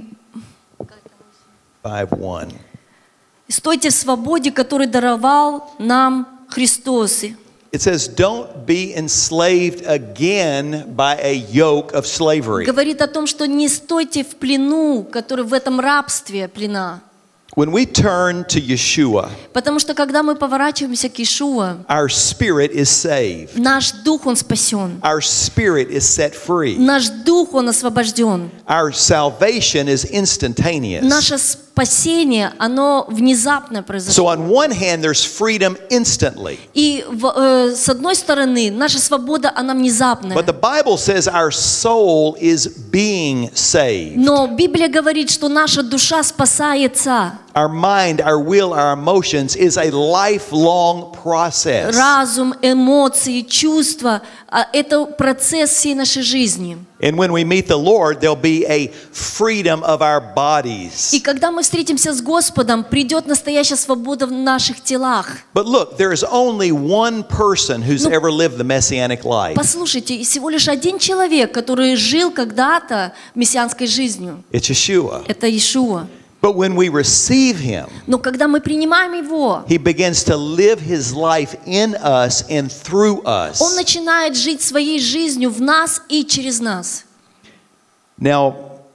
[SPEAKER 3] 5:1.
[SPEAKER 4] стойте в свободе, которую даровал нам Христос.
[SPEAKER 3] It says, "Don't be enslaved again by a yoke of slavery."
[SPEAKER 4] Говорит о том, что не стойте в плену, который в этом рабстве плена.
[SPEAKER 3] When we turn to Yeshua,
[SPEAKER 4] Потому что когда мы поворачиваемся к Иешуа,
[SPEAKER 3] our spirit is saved.
[SPEAKER 4] наш дух, он спасен.
[SPEAKER 3] Our spirit is set free.
[SPEAKER 4] Наш дух, он освобожден.
[SPEAKER 3] Our salvation is instantaneous.
[SPEAKER 4] Наше спасение, оно внезапно
[SPEAKER 3] So
[SPEAKER 4] произошло.
[SPEAKER 3] on one hand, there's freedom instantly.
[SPEAKER 4] И с одной стороны, наша свобода, она внезапная.
[SPEAKER 3] But the Bible says our soul is being saved.
[SPEAKER 4] Но Библия говорит, что наша душа спасается.
[SPEAKER 3] Our mind, our will, our emotions is a lifelong process.
[SPEAKER 4] Разум, эмоции, чувства – это процесс всей нашей жизни.
[SPEAKER 3] And when we meet the Lord, there'll be a freedom of our bodies.
[SPEAKER 4] И когда мы встретимся с Господом, придет настоящая свобода в наших телах.
[SPEAKER 3] But look, there is only one person who's ever lived the messianic life.
[SPEAKER 4] Послушайте, всего лишь один человек, который жил когда-то мессианской жизнью.
[SPEAKER 3] It's Yeshua.
[SPEAKER 4] Это Иешуа.
[SPEAKER 3] But when we receive Him,
[SPEAKER 4] Но когда мы принимаем Его,
[SPEAKER 3] He begins to live His life in us and through us.
[SPEAKER 4] Он начинает жить своей жизнью в нас и через нас.
[SPEAKER 3] Now,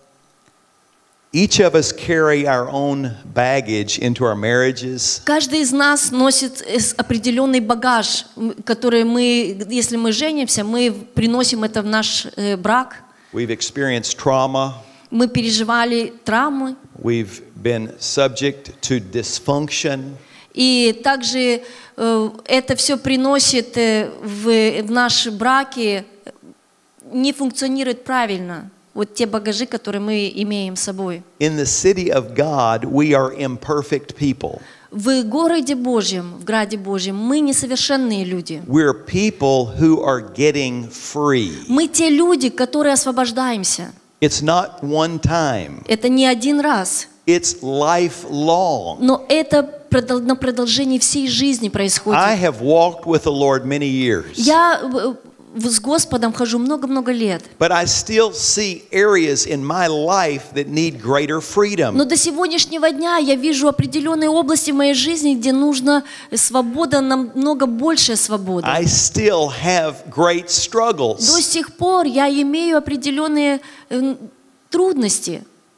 [SPEAKER 3] each of us carry our own baggage into our marriages.
[SPEAKER 4] Каждый из нас носит определенный багаж, который мы, если мы женимся, мы приносим это в наш брак.
[SPEAKER 3] We've experienced trauma.
[SPEAKER 4] Мы переживали травмы.
[SPEAKER 3] We've been subject to dysfunction.
[SPEAKER 4] И также это все приносит в наши браки, не функционирует правильно. Вот те багажи, которые мы имеем с собой.
[SPEAKER 3] In the city of God, we are imperfect people.
[SPEAKER 4] В городе Божьем, в Граде Божьем, мы несовершенные люди.
[SPEAKER 3] We're people who are getting free.
[SPEAKER 4] Мы те люди, которые освобождаемся.
[SPEAKER 3] It's not one time.
[SPEAKER 4] Это не один раз,
[SPEAKER 3] It's lifelong.
[SPEAKER 4] но это на продолжении всей жизни
[SPEAKER 3] I
[SPEAKER 4] происходит.
[SPEAKER 3] have walked with the Lord many years,
[SPEAKER 4] Я с Господом хожу много-много лет.
[SPEAKER 3] but I still see areas in my life that need greater freedom.
[SPEAKER 4] Но до сегодняшнего дня я вижу определенные области в моей жизни, где нужна свобода, намного большая свобода.
[SPEAKER 3] I still have great struggles.
[SPEAKER 4] До сих пор я имею определенные трудности.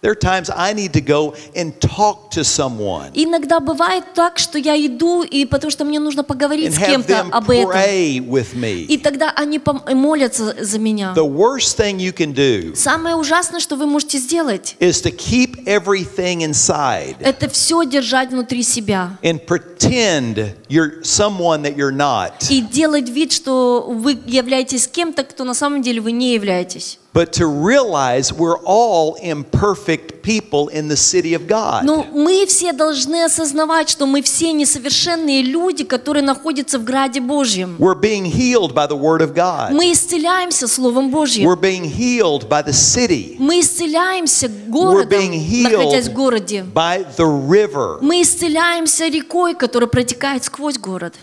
[SPEAKER 3] There are times I need to go and talk to someone
[SPEAKER 4] Иногда бывает так, что я иду, и потому что мне нужно поговорить
[SPEAKER 3] and
[SPEAKER 4] с
[SPEAKER 3] have
[SPEAKER 4] кем-то
[SPEAKER 3] them
[SPEAKER 4] об этом.
[SPEAKER 3] pray with me.
[SPEAKER 4] И тогда они молятся за меня.
[SPEAKER 3] The worst thing you can do
[SPEAKER 4] Самое ужасное, что вы можете сделать,
[SPEAKER 3] is to keep everything inside
[SPEAKER 4] это все держать внутри себя.
[SPEAKER 3] and pretend you're someone that you're not.
[SPEAKER 4] И делать вид, что вы являетесь кем-то, кто на самом деле вы не являетесь.
[SPEAKER 3] But to realize we're all imperfect people in the city of God.
[SPEAKER 4] Но мы все должны осознавать, что мы все несовершенные люди, которые находятся в Граде Божьем.
[SPEAKER 3] We're being healed by the Word of God.
[SPEAKER 4] Мы исцеляемся Словом Божьим.
[SPEAKER 3] We're being healed by the city,
[SPEAKER 4] Мы исцеляемся городом,
[SPEAKER 3] being healed.
[SPEAKER 4] находясь в городе.
[SPEAKER 3] by the river.
[SPEAKER 4] Мы исцеляемся рекой, которая протекает сквозь город.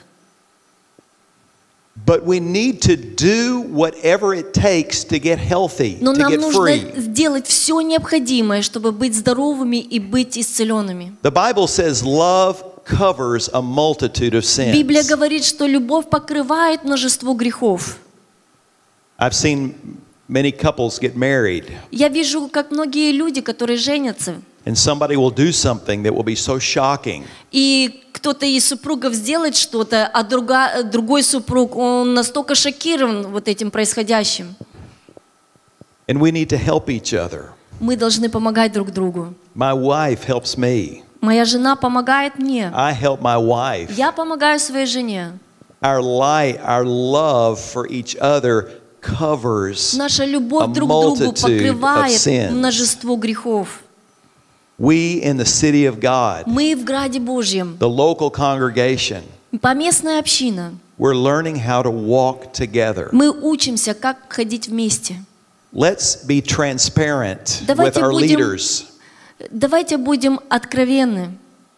[SPEAKER 3] But we need to do whatever it takes to get healthy,
[SPEAKER 4] Но
[SPEAKER 3] to
[SPEAKER 4] нам
[SPEAKER 3] get
[SPEAKER 4] нужно
[SPEAKER 3] free.
[SPEAKER 4] сделать все необходимое, чтобы быть здоровыми и быть исцеленными.
[SPEAKER 3] The Bible says love covers a multitude of
[SPEAKER 4] Библия
[SPEAKER 3] sins.
[SPEAKER 4] говорит, что любовь покрывает множество грехов.
[SPEAKER 3] I've seen many couples get married,
[SPEAKER 4] Я вижу, как многие люди, которые женятся,
[SPEAKER 3] and somebody will do something that will be so shocking.
[SPEAKER 4] и кто-то из супругов сделает что-то, а другой супруг, он настолько шокирован вот этим происходящим.
[SPEAKER 3] And we need to help each other.
[SPEAKER 4] Мы должны помогать друг другу.
[SPEAKER 3] My wife helps me.
[SPEAKER 4] Моя жена помогает мне.
[SPEAKER 3] I help my wife.
[SPEAKER 4] Я помогаю своей жене.
[SPEAKER 3] Our love for each other covers
[SPEAKER 4] Наша
[SPEAKER 3] a
[SPEAKER 4] любовь друг к другу
[SPEAKER 3] multitude of
[SPEAKER 4] покрывает
[SPEAKER 3] sins.
[SPEAKER 4] множество грехов.
[SPEAKER 3] We in the city of God,
[SPEAKER 4] Мы в Граде Божьем,
[SPEAKER 3] the local congregation,
[SPEAKER 4] поместная община.
[SPEAKER 3] we're learning how to walk together.
[SPEAKER 4] Мы учимся, как ходить вместе.
[SPEAKER 3] Let's be transparent with
[SPEAKER 4] Давайте
[SPEAKER 3] our
[SPEAKER 4] будем-
[SPEAKER 3] leaders.
[SPEAKER 4] Давайте будем откровенны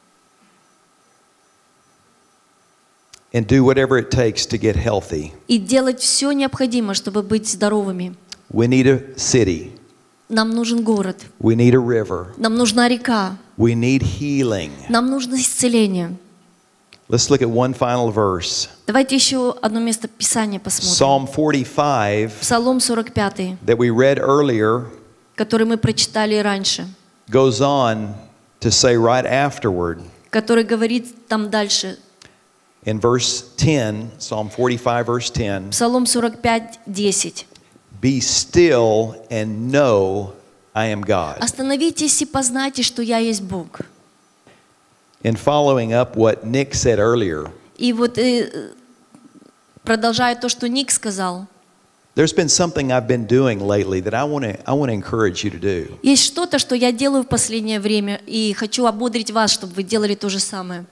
[SPEAKER 3] And do whatever it takes to get healthy.
[SPEAKER 4] и делать все необходимое, чтобы быть здоровыми.
[SPEAKER 3] We need a city.
[SPEAKER 4] Нам нужен город,
[SPEAKER 3] We need a river.
[SPEAKER 4] нам нужна река,
[SPEAKER 3] We need healing.
[SPEAKER 4] нам нужно исцеление.
[SPEAKER 3] Let's look at one final verse.
[SPEAKER 4] Давайте еще одно место Писания посмотрим.
[SPEAKER 3] Psalm 45
[SPEAKER 4] Псалом 45,
[SPEAKER 3] that we read earlier
[SPEAKER 4] который мы прочитали раньше,
[SPEAKER 3] goes on to say right afterward
[SPEAKER 4] который говорит там дальше.
[SPEAKER 3] in verse 10, Psalm 45 verse 10,
[SPEAKER 4] Псалом 45, 10.
[SPEAKER 3] be still and know I am God.
[SPEAKER 4] Остановитесь и познайте, что я есть Бог.
[SPEAKER 3] In following up what Nick said earlier,
[SPEAKER 4] И вот продолжая то, что Ник сказал,
[SPEAKER 3] there's been something I've been doing lately that I want to encourage you to do.
[SPEAKER 4] есть что-то, что я делаю в последнее время, и хочу ободрить вас, чтобы вы делали то же самое.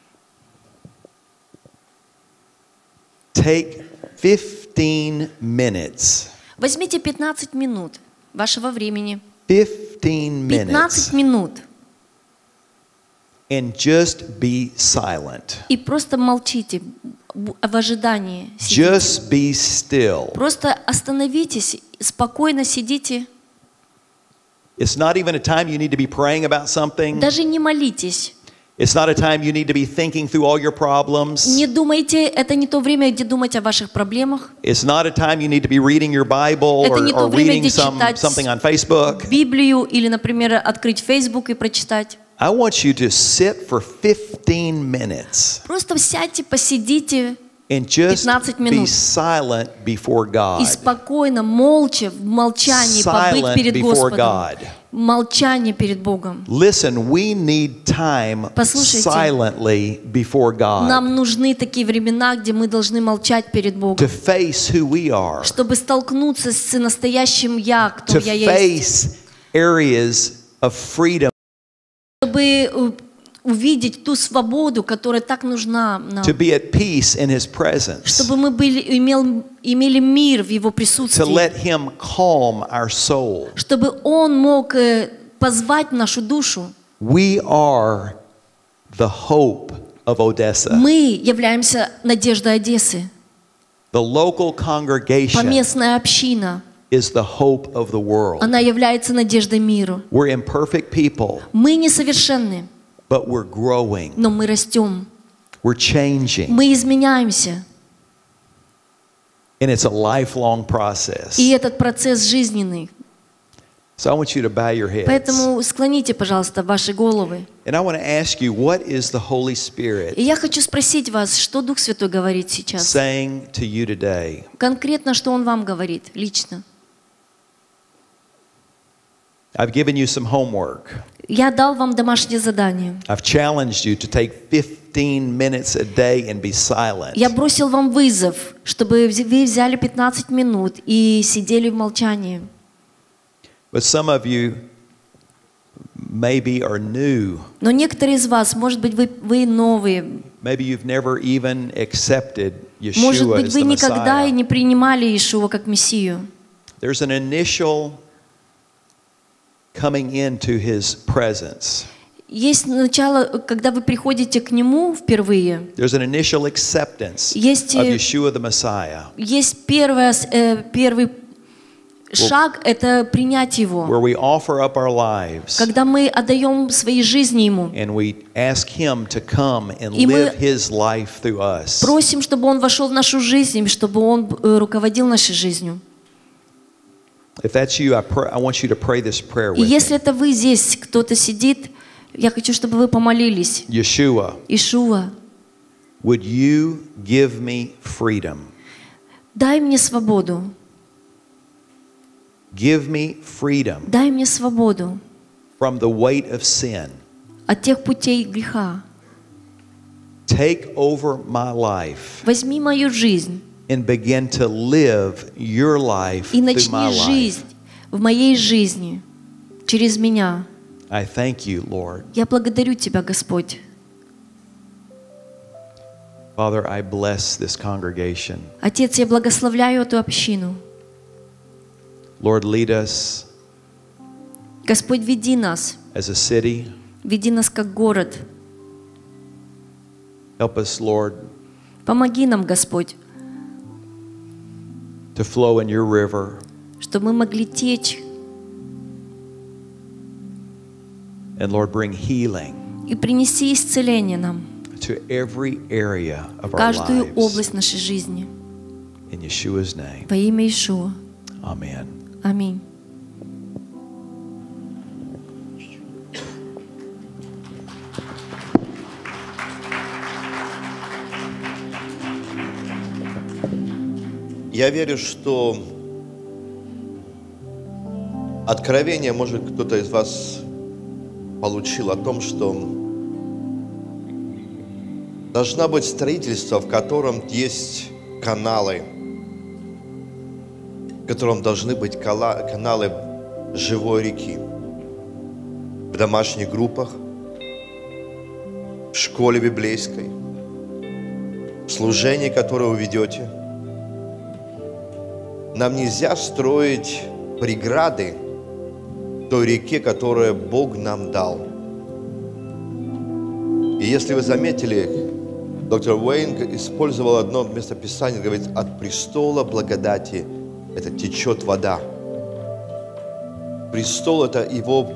[SPEAKER 3] Take 15 minutes.
[SPEAKER 4] Возьмите 15 минут вашего времени.
[SPEAKER 3] 15
[SPEAKER 4] 15
[SPEAKER 3] minutes.
[SPEAKER 4] минут.
[SPEAKER 3] And just be silent.
[SPEAKER 4] И просто молчите в ожидании. Сидите.
[SPEAKER 3] Just be still.
[SPEAKER 4] Просто остановитесь, спокойно сидите.
[SPEAKER 3] It's not even a time you need to be praying about something.
[SPEAKER 4] Даже не молитесь.
[SPEAKER 3] It's not a time you need to be thinking through all your problems.
[SPEAKER 4] Не думайте, это не то время, где думать о ваших проблемах.
[SPEAKER 3] It's not a time you need to be reading your Bible
[SPEAKER 4] Это не то
[SPEAKER 3] or
[SPEAKER 4] время,
[SPEAKER 3] reading
[SPEAKER 4] где читать
[SPEAKER 3] something on Facebook.
[SPEAKER 4] Библию или, например, открыть Facebook и прочитать.
[SPEAKER 3] I want you to sit for 15 minutes
[SPEAKER 4] Просто сядьте, посидите
[SPEAKER 3] and just
[SPEAKER 4] 15
[SPEAKER 3] be
[SPEAKER 4] минут.
[SPEAKER 3] silent before
[SPEAKER 4] И
[SPEAKER 3] God.
[SPEAKER 4] спокойно, молча, в молчании побыть
[SPEAKER 3] Silent
[SPEAKER 4] перед
[SPEAKER 3] before
[SPEAKER 4] Господом.
[SPEAKER 3] God.
[SPEAKER 4] Молчание перед Богом.
[SPEAKER 3] Listen, we need time
[SPEAKER 4] Послушайте.
[SPEAKER 3] silently before God
[SPEAKER 4] Нам нужны такие времена, где мы должны молчать перед
[SPEAKER 3] to
[SPEAKER 4] Богом,
[SPEAKER 3] face who we are,
[SPEAKER 4] чтобы столкнуться с настоящим «Я», кто
[SPEAKER 3] to
[SPEAKER 4] я есть,
[SPEAKER 3] face areas of freedom,
[SPEAKER 4] чтобы увидеть ту свободу, которая так нужна нам,
[SPEAKER 3] to be at peace in His presence,
[SPEAKER 4] чтобы мы имели мир в Его
[SPEAKER 3] to
[SPEAKER 4] присутствии,
[SPEAKER 3] let Him calm our soul.
[SPEAKER 4] чтобы Он мог позвать нашу душу.
[SPEAKER 3] We are the hope of Odessa.
[SPEAKER 4] Мы являемся надеждой Одессы.
[SPEAKER 3] The local congregation
[SPEAKER 4] Поместная община,
[SPEAKER 3] is the hope of the world.
[SPEAKER 4] она является надеждой миру.
[SPEAKER 3] We're imperfect people,
[SPEAKER 4] Мы несовершенны,
[SPEAKER 3] but we're growing.
[SPEAKER 4] но мы растем,
[SPEAKER 3] We're changing.
[SPEAKER 4] мы изменяемся.
[SPEAKER 3] And it's a lifelong process.
[SPEAKER 4] И этот процесс жизненный.
[SPEAKER 3] So I want you to bow your heads.
[SPEAKER 4] Поэтому склоните, пожалуйста, ваши головы.
[SPEAKER 3] And I want to ask you, what is the Holy Spirit
[SPEAKER 4] И я хочу спросить вас, что Дух Святой говорит сейчас?
[SPEAKER 3] saying to you today?
[SPEAKER 4] Конкретно, что Он вам говорит, лично.
[SPEAKER 3] I've given you some homework.
[SPEAKER 4] Я дал вам домашнее задание.
[SPEAKER 3] I've challenged you to take 15 minutes a day and be silent.
[SPEAKER 4] Я бросил вам вызов, чтобы вы взяли 15 минут и сидели в молчании.
[SPEAKER 3] But some of you maybe are new.
[SPEAKER 4] Но некоторые из вас, может быть, вы новые.
[SPEAKER 3] Maybe you've never even accepted
[SPEAKER 4] Может
[SPEAKER 3] Yeshua
[SPEAKER 4] быть,
[SPEAKER 3] as
[SPEAKER 4] вы
[SPEAKER 3] the
[SPEAKER 4] никогда и
[SPEAKER 3] Messiah.
[SPEAKER 4] не принимали Иешуа как Мессию.
[SPEAKER 3] There's an initial coming into His presence.
[SPEAKER 4] Есть начало, когда вы приходите к Нему впервые.
[SPEAKER 3] There's an initial acceptance
[SPEAKER 4] Есть,
[SPEAKER 3] of Yeshua the Messiah,
[SPEAKER 4] Есть первый шаг, это принять Его.
[SPEAKER 3] where we offer up our lives
[SPEAKER 4] Когда мы отдаем свои жизни Ему,
[SPEAKER 3] and we ask Him to come and
[SPEAKER 4] И мы
[SPEAKER 3] live His life through us.
[SPEAKER 4] просим, чтобы Он вошел в нашу жизнь, чтобы Он руководил нашей жизнью.
[SPEAKER 3] If that's you, I want you to pray this prayer
[SPEAKER 4] И
[SPEAKER 3] with
[SPEAKER 4] если
[SPEAKER 3] me.
[SPEAKER 4] это вы здесь, кто-то сидит, я хочу, чтобы вы помолились.
[SPEAKER 3] Yeshua,
[SPEAKER 4] Иешуа,
[SPEAKER 3] would you give me freedom?
[SPEAKER 4] дай мне свободу,
[SPEAKER 3] Give me freedom
[SPEAKER 4] дай мне свободу
[SPEAKER 3] from the weight of sin.
[SPEAKER 4] от тех путей греха.
[SPEAKER 3] Take over my life
[SPEAKER 4] Возьми мою жизнь
[SPEAKER 3] and begin to live your life
[SPEAKER 4] и
[SPEAKER 3] through
[SPEAKER 4] начни
[SPEAKER 3] my life.
[SPEAKER 4] жизнь в моей жизни через меня.
[SPEAKER 3] I thank you, Lord.
[SPEAKER 4] Я благодарю Тебя, Господь.
[SPEAKER 3] Father, I bless this congregation.
[SPEAKER 4] Отец, я благословляю эту общину.
[SPEAKER 3] Lord, lead us
[SPEAKER 4] Господь, веди нас,
[SPEAKER 3] as a city.
[SPEAKER 4] веди нас как город.
[SPEAKER 3] Help us, Lord,
[SPEAKER 4] Помоги нам, Господь,
[SPEAKER 3] to flow in your river
[SPEAKER 4] чтобы мы могли течь
[SPEAKER 3] and, Lord, bring healing
[SPEAKER 4] и принеси исцеление нам
[SPEAKER 3] to every area of
[SPEAKER 4] в
[SPEAKER 3] our
[SPEAKER 4] каждую
[SPEAKER 3] lives.
[SPEAKER 4] область нашей жизни.
[SPEAKER 3] In Yeshua's name.
[SPEAKER 4] Во имя Иешуа.
[SPEAKER 3] Amen.
[SPEAKER 4] Аминь.
[SPEAKER 2] Я верю, что откровение, может, кто-то из вас получил о том, что должна быть строительство, в котором есть каналы, в котором должны быть каналы живой реки. В домашних группах, в школе библейской, в служении, которое вы ведете. Нам нельзя строить преграды той реке, которую Бог нам дал. И если вы заметили, доктор Уэйн использовал одно местописание, говорит, от престола благодати это течет вода. Престол – это его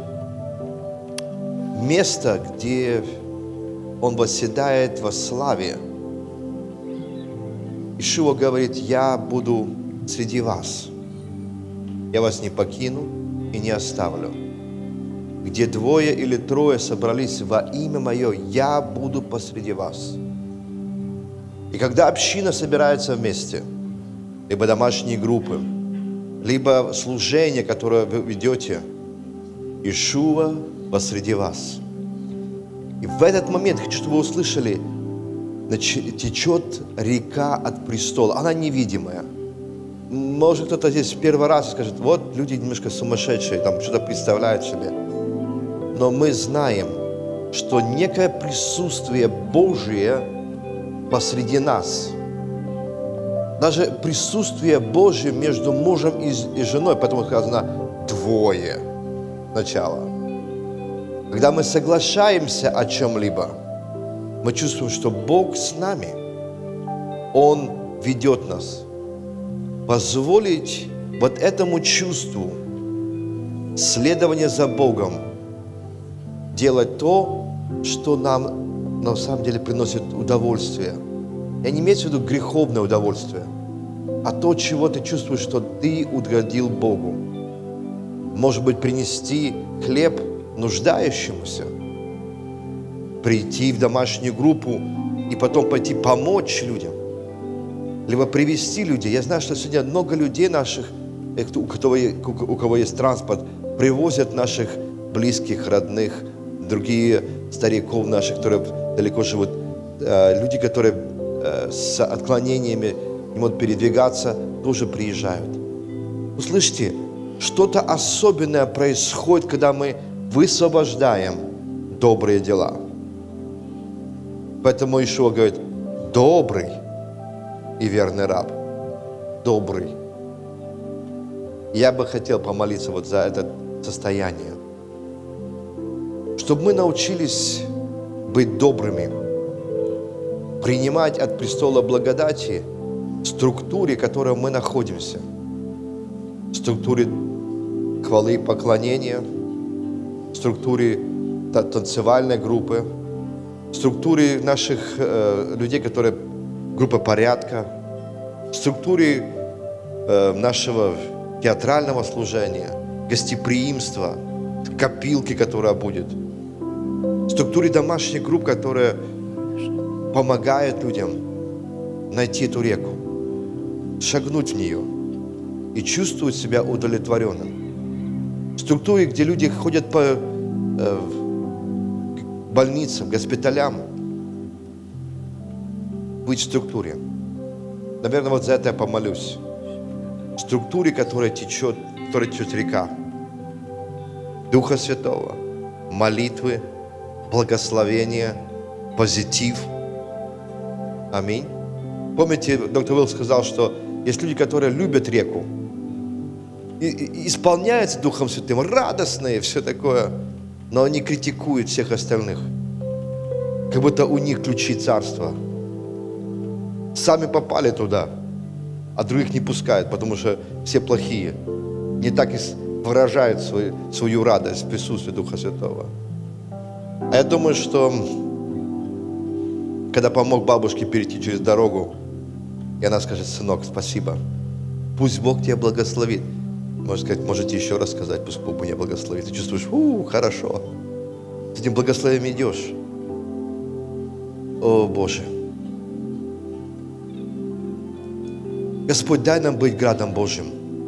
[SPEAKER 2] место, где он восседает во славе. Иешуа говорит, я буду среди вас. Я вас не покину и не оставлю. Где двое или трое собрались во имя Мое, я буду посреди вас. И когда община собирается вместе, либо домашние группы, либо служение, которое вы ведете, Иешуа посреди вас. И в этот момент, хочу, чтобы вы услышали, течет река от престола. Она невидимая. Может, кто-то здесь в первый раз скажет, вот люди немножко сумасшедшие, там что-то представляют себе. Но мы знаем, что некое присутствие Божие посреди нас. Даже присутствие Божие между мужем и женой, потому сказано двое сначала. Когда мы соглашаемся о чем-либо, мы чувствуем, что Бог с нами. Он ведет нас. Позволить вот этому чувству следования за Богом делать то, что нам на самом деле приносит удовольствие. Я не имею в виду греховное удовольствие, а то, чего ты чувствуешь, что ты угодил Богу. может быть, принести хлеб нуждающемуся, прийти в домашнюю группу и потом пойти помочь людям, либо привести людей. Я знаю, что сегодня много людей наших, у кого есть транспорт, привозят наших близких, родных, другие стариков наших, которые далеко живут, люди, которые с отклонениями не могут передвигаться, тоже приезжают. Услышьте, что-то особенное происходит, когда мы высвобождаем добрые дела. Поэтому Иешуа говорит: добрый и верный раб. Добрый. Я бы хотел помолиться вот за это состояние. Чтобы мы научились быть добрыми, принимать от престола благодати в структуре, в которой мы находимся. В структуре хвалы и поклонения, в структуре танцевальной группы, в структуре наших людей, которые группа порядка, в структуре нашего театрального служения, гостеприимства, копилки, которая будет, в структуре домашних групп, которая помогает людям найти эту реку, шагнуть в нее и чувствовать себя удовлетворенным. В структуре, где люди ходят по больницам, госпиталям, быть в структуре. Наверное, вот за это я помолюсь. В структуре, которая течет река Духа Святого, молитвы, благословения, позитив. Аминь. Помните, доктор Уилл сказал, что есть люди, которые любят реку, и исполняются Духом Святым, радостные, все такое, но они критикуют всех остальных, как будто у них ключи царства. Сами попали туда, а других не пускают, потому что все плохие. Не так и выражают свою радость в присутствии Духа Святого. А я думаю, что когда помог бабушке перейти через дорогу, и она скажет: сынок, спасибо, пусть Бог тебя благословит. Можно сказать, можете еще раз сказать: пусть Бог меня благословит. Ты чувствуешь: хорошо, с этим благословением идешь. О, Боже. Господь, дай нам быть градом Божьим,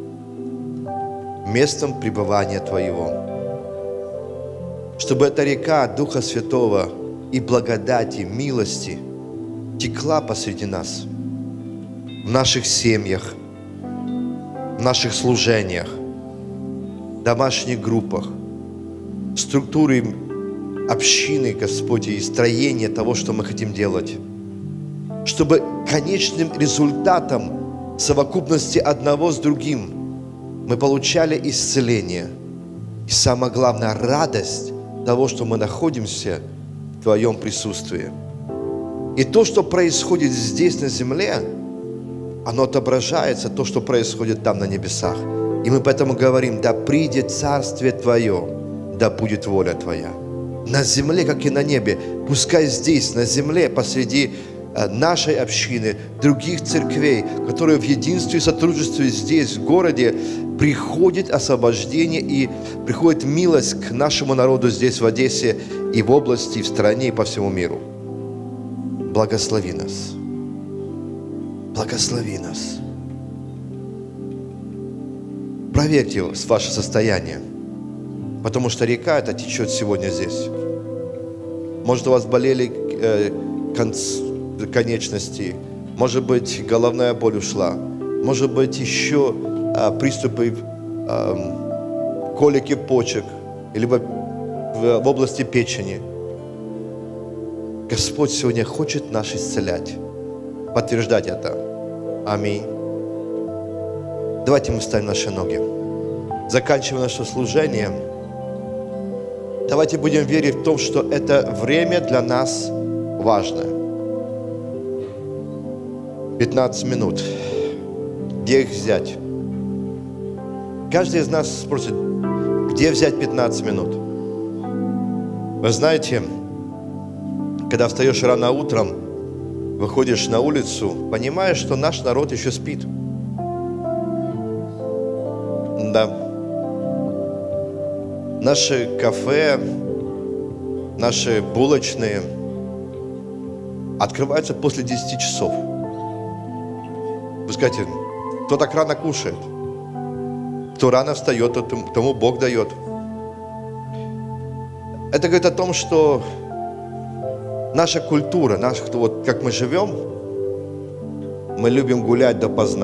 [SPEAKER 2] местом пребывания Твоего, чтобы эта река Духа Святого и благодати, милости текла посреди нас, в наших семьях, в наших служениях, домашних группах, в структуре общины, Господь, и строения того, что мы хотим делать, чтобы конечным результатом совокупности одного с другим мы получали исцеление и, самое главное, радость того, что мы находимся в Твоем присутствии. И то, что происходит здесь на земле, оно отображается то, что происходит там на небесах. И мы поэтому говорим: да придет Царствие Твое, да будет воля Твоя. На земле, как и на небе. Пускай здесь, на земле, посреди нашей общины, других церквей, которые в единстве и сотрудничестве здесь, в городе, приходит освобождение и приходит милость к нашему народу здесь, в Одессе, и в области, и в стране, и по всему миру. Благослови нас. Благослови нас. Проверьте ваше состояние, потому что река эта течет сегодня здесь. Может, у вас болели конечности, может быть, головная боль ушла, может быть, еще приступы колики почек, либо в области печени. Господь сегодня хочет нас исцелять, подтверждать это. Аминь. Давайте мы ставим наши ноги. Заканчивая наше служение, давайте будем верить в том, что это время для нас важное. 15 минут. Где их взять? Каждый из нас спросит: где взять 15 минут? Вы знаете, когда встаешь рано утром, выходишь на улицу, понимаешь, что наш народ еще спит. Да. Наши кафе, наши булочные открываются после 10 часов. Вы скажете, кто так рано кушает? Кто рано встает, тому Бог дает. Это говорит о том, что наша культура, вот как мы живем, мы любим гулять допоздна.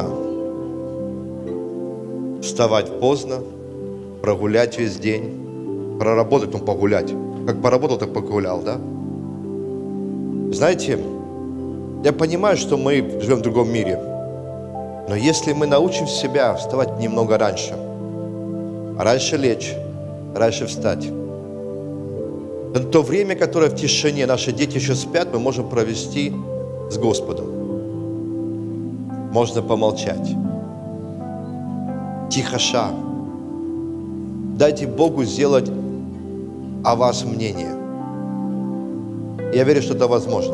[SPEAKER 2] Вставать поздно, прогулять весь день, проработать, погулять. Как поработал, так погулял, да? Знаете, я понимаю, что мы живем в другом мире. Но если мы научим себя вставать немного раньше лечь, раньше встать, то время, которое в тишине, наши дети еще спят, мы можем провести с Господом. Можно помолчать. Тихоша. Дайте Богу сделать о вас мнение. Я верю, что это возможно.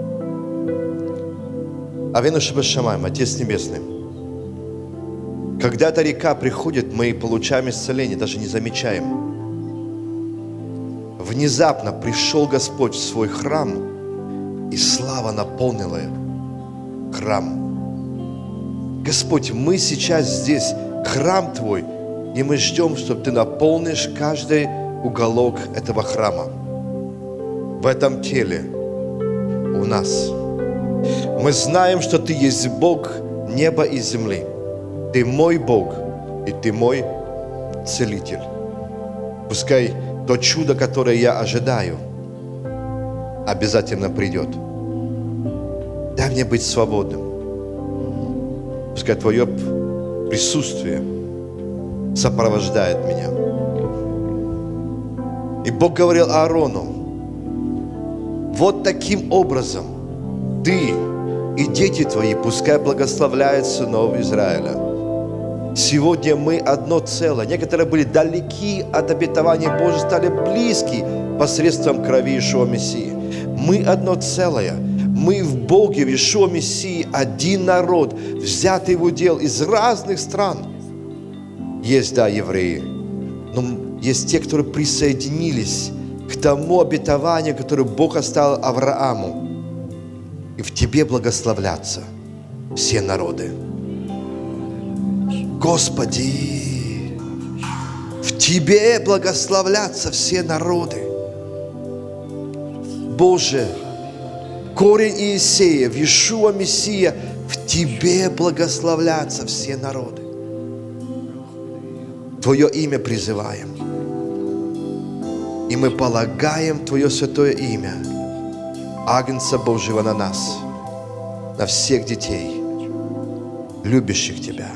[SPEAKER 2] Авину Шабашамаем, Отец Небесный. Когда эта река приходит, мы получаем исцеление, даже не замечаем. Внезапно пришел Господь в свой храм, и слава наполнила храм. Господь, мы сейчас здесь, храм Твой, и мы ждем, чтобы Ты наполнишь каждый уголок этого храма. В этом теле у нас. Мы знаем, что Ты есть Бог неба и земли. Ты мой Бог, и Ты мой Целитель. Пускай то чудо, которое я ожидаю, обязательно придет. Дай мне быть свободным. Пускай Твое присутствие сопровождает меня. И Бог говорил Аарону, вот таким образом ты и дети твои пускай благословляют сынов Израиля. Сегодня мы одно целое. Некоторые были далеки от обетования Божьего, стали близки посредством крови Иешуа Мессии. Мы одно целое. Мы в Боге, в Иешуа Мессии, один народ, взятый в удел из разных стран. Есть, да, евреи, но есть те, которые присоединились к тому обетованию, которое Бог оставил Аврааму. И в тебе благословлятся все народы. Господи, в Тебе благословлятся все народы. Боже, корень Иисея, в Иешуа Мессия, в Тебе благословлятся все народы. Твое имя призываем. И мы полагаем Твое святое имя, Агнца Божьего, на нас, на всех детей, любящих Тебя.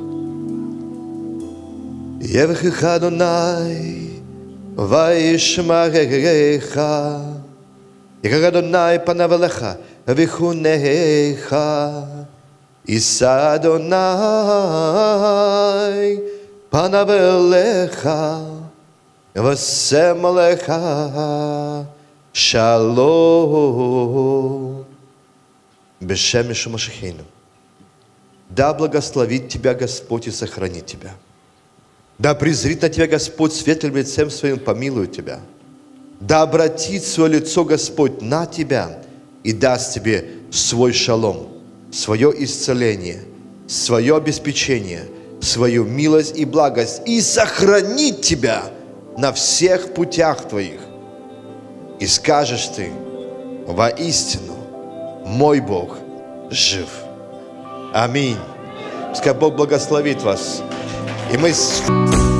[SPEAKER 2] Евхиха Адонай, Ваишмареха, Евхиха Адонай панавелеха, Вихунеха, Иса Адонай панавелеха, Васемалеха, Шалом. Бешем Иешуа Машихейну. Да благословит тебя Господь и сохранит тебя. Да презрит на тебя Господь светлым лицем своим, помилует тебя. Да обратит свое лицо Господь на тебя и даст тебе свой шалом, свое исцеление, свое обеспечение, свою милость и благость, и сохранит тебя на всех путях твоих. И скажешь ты: воистину, мой Бог жив. Аминь. Пускай Бог благословит вас. И мы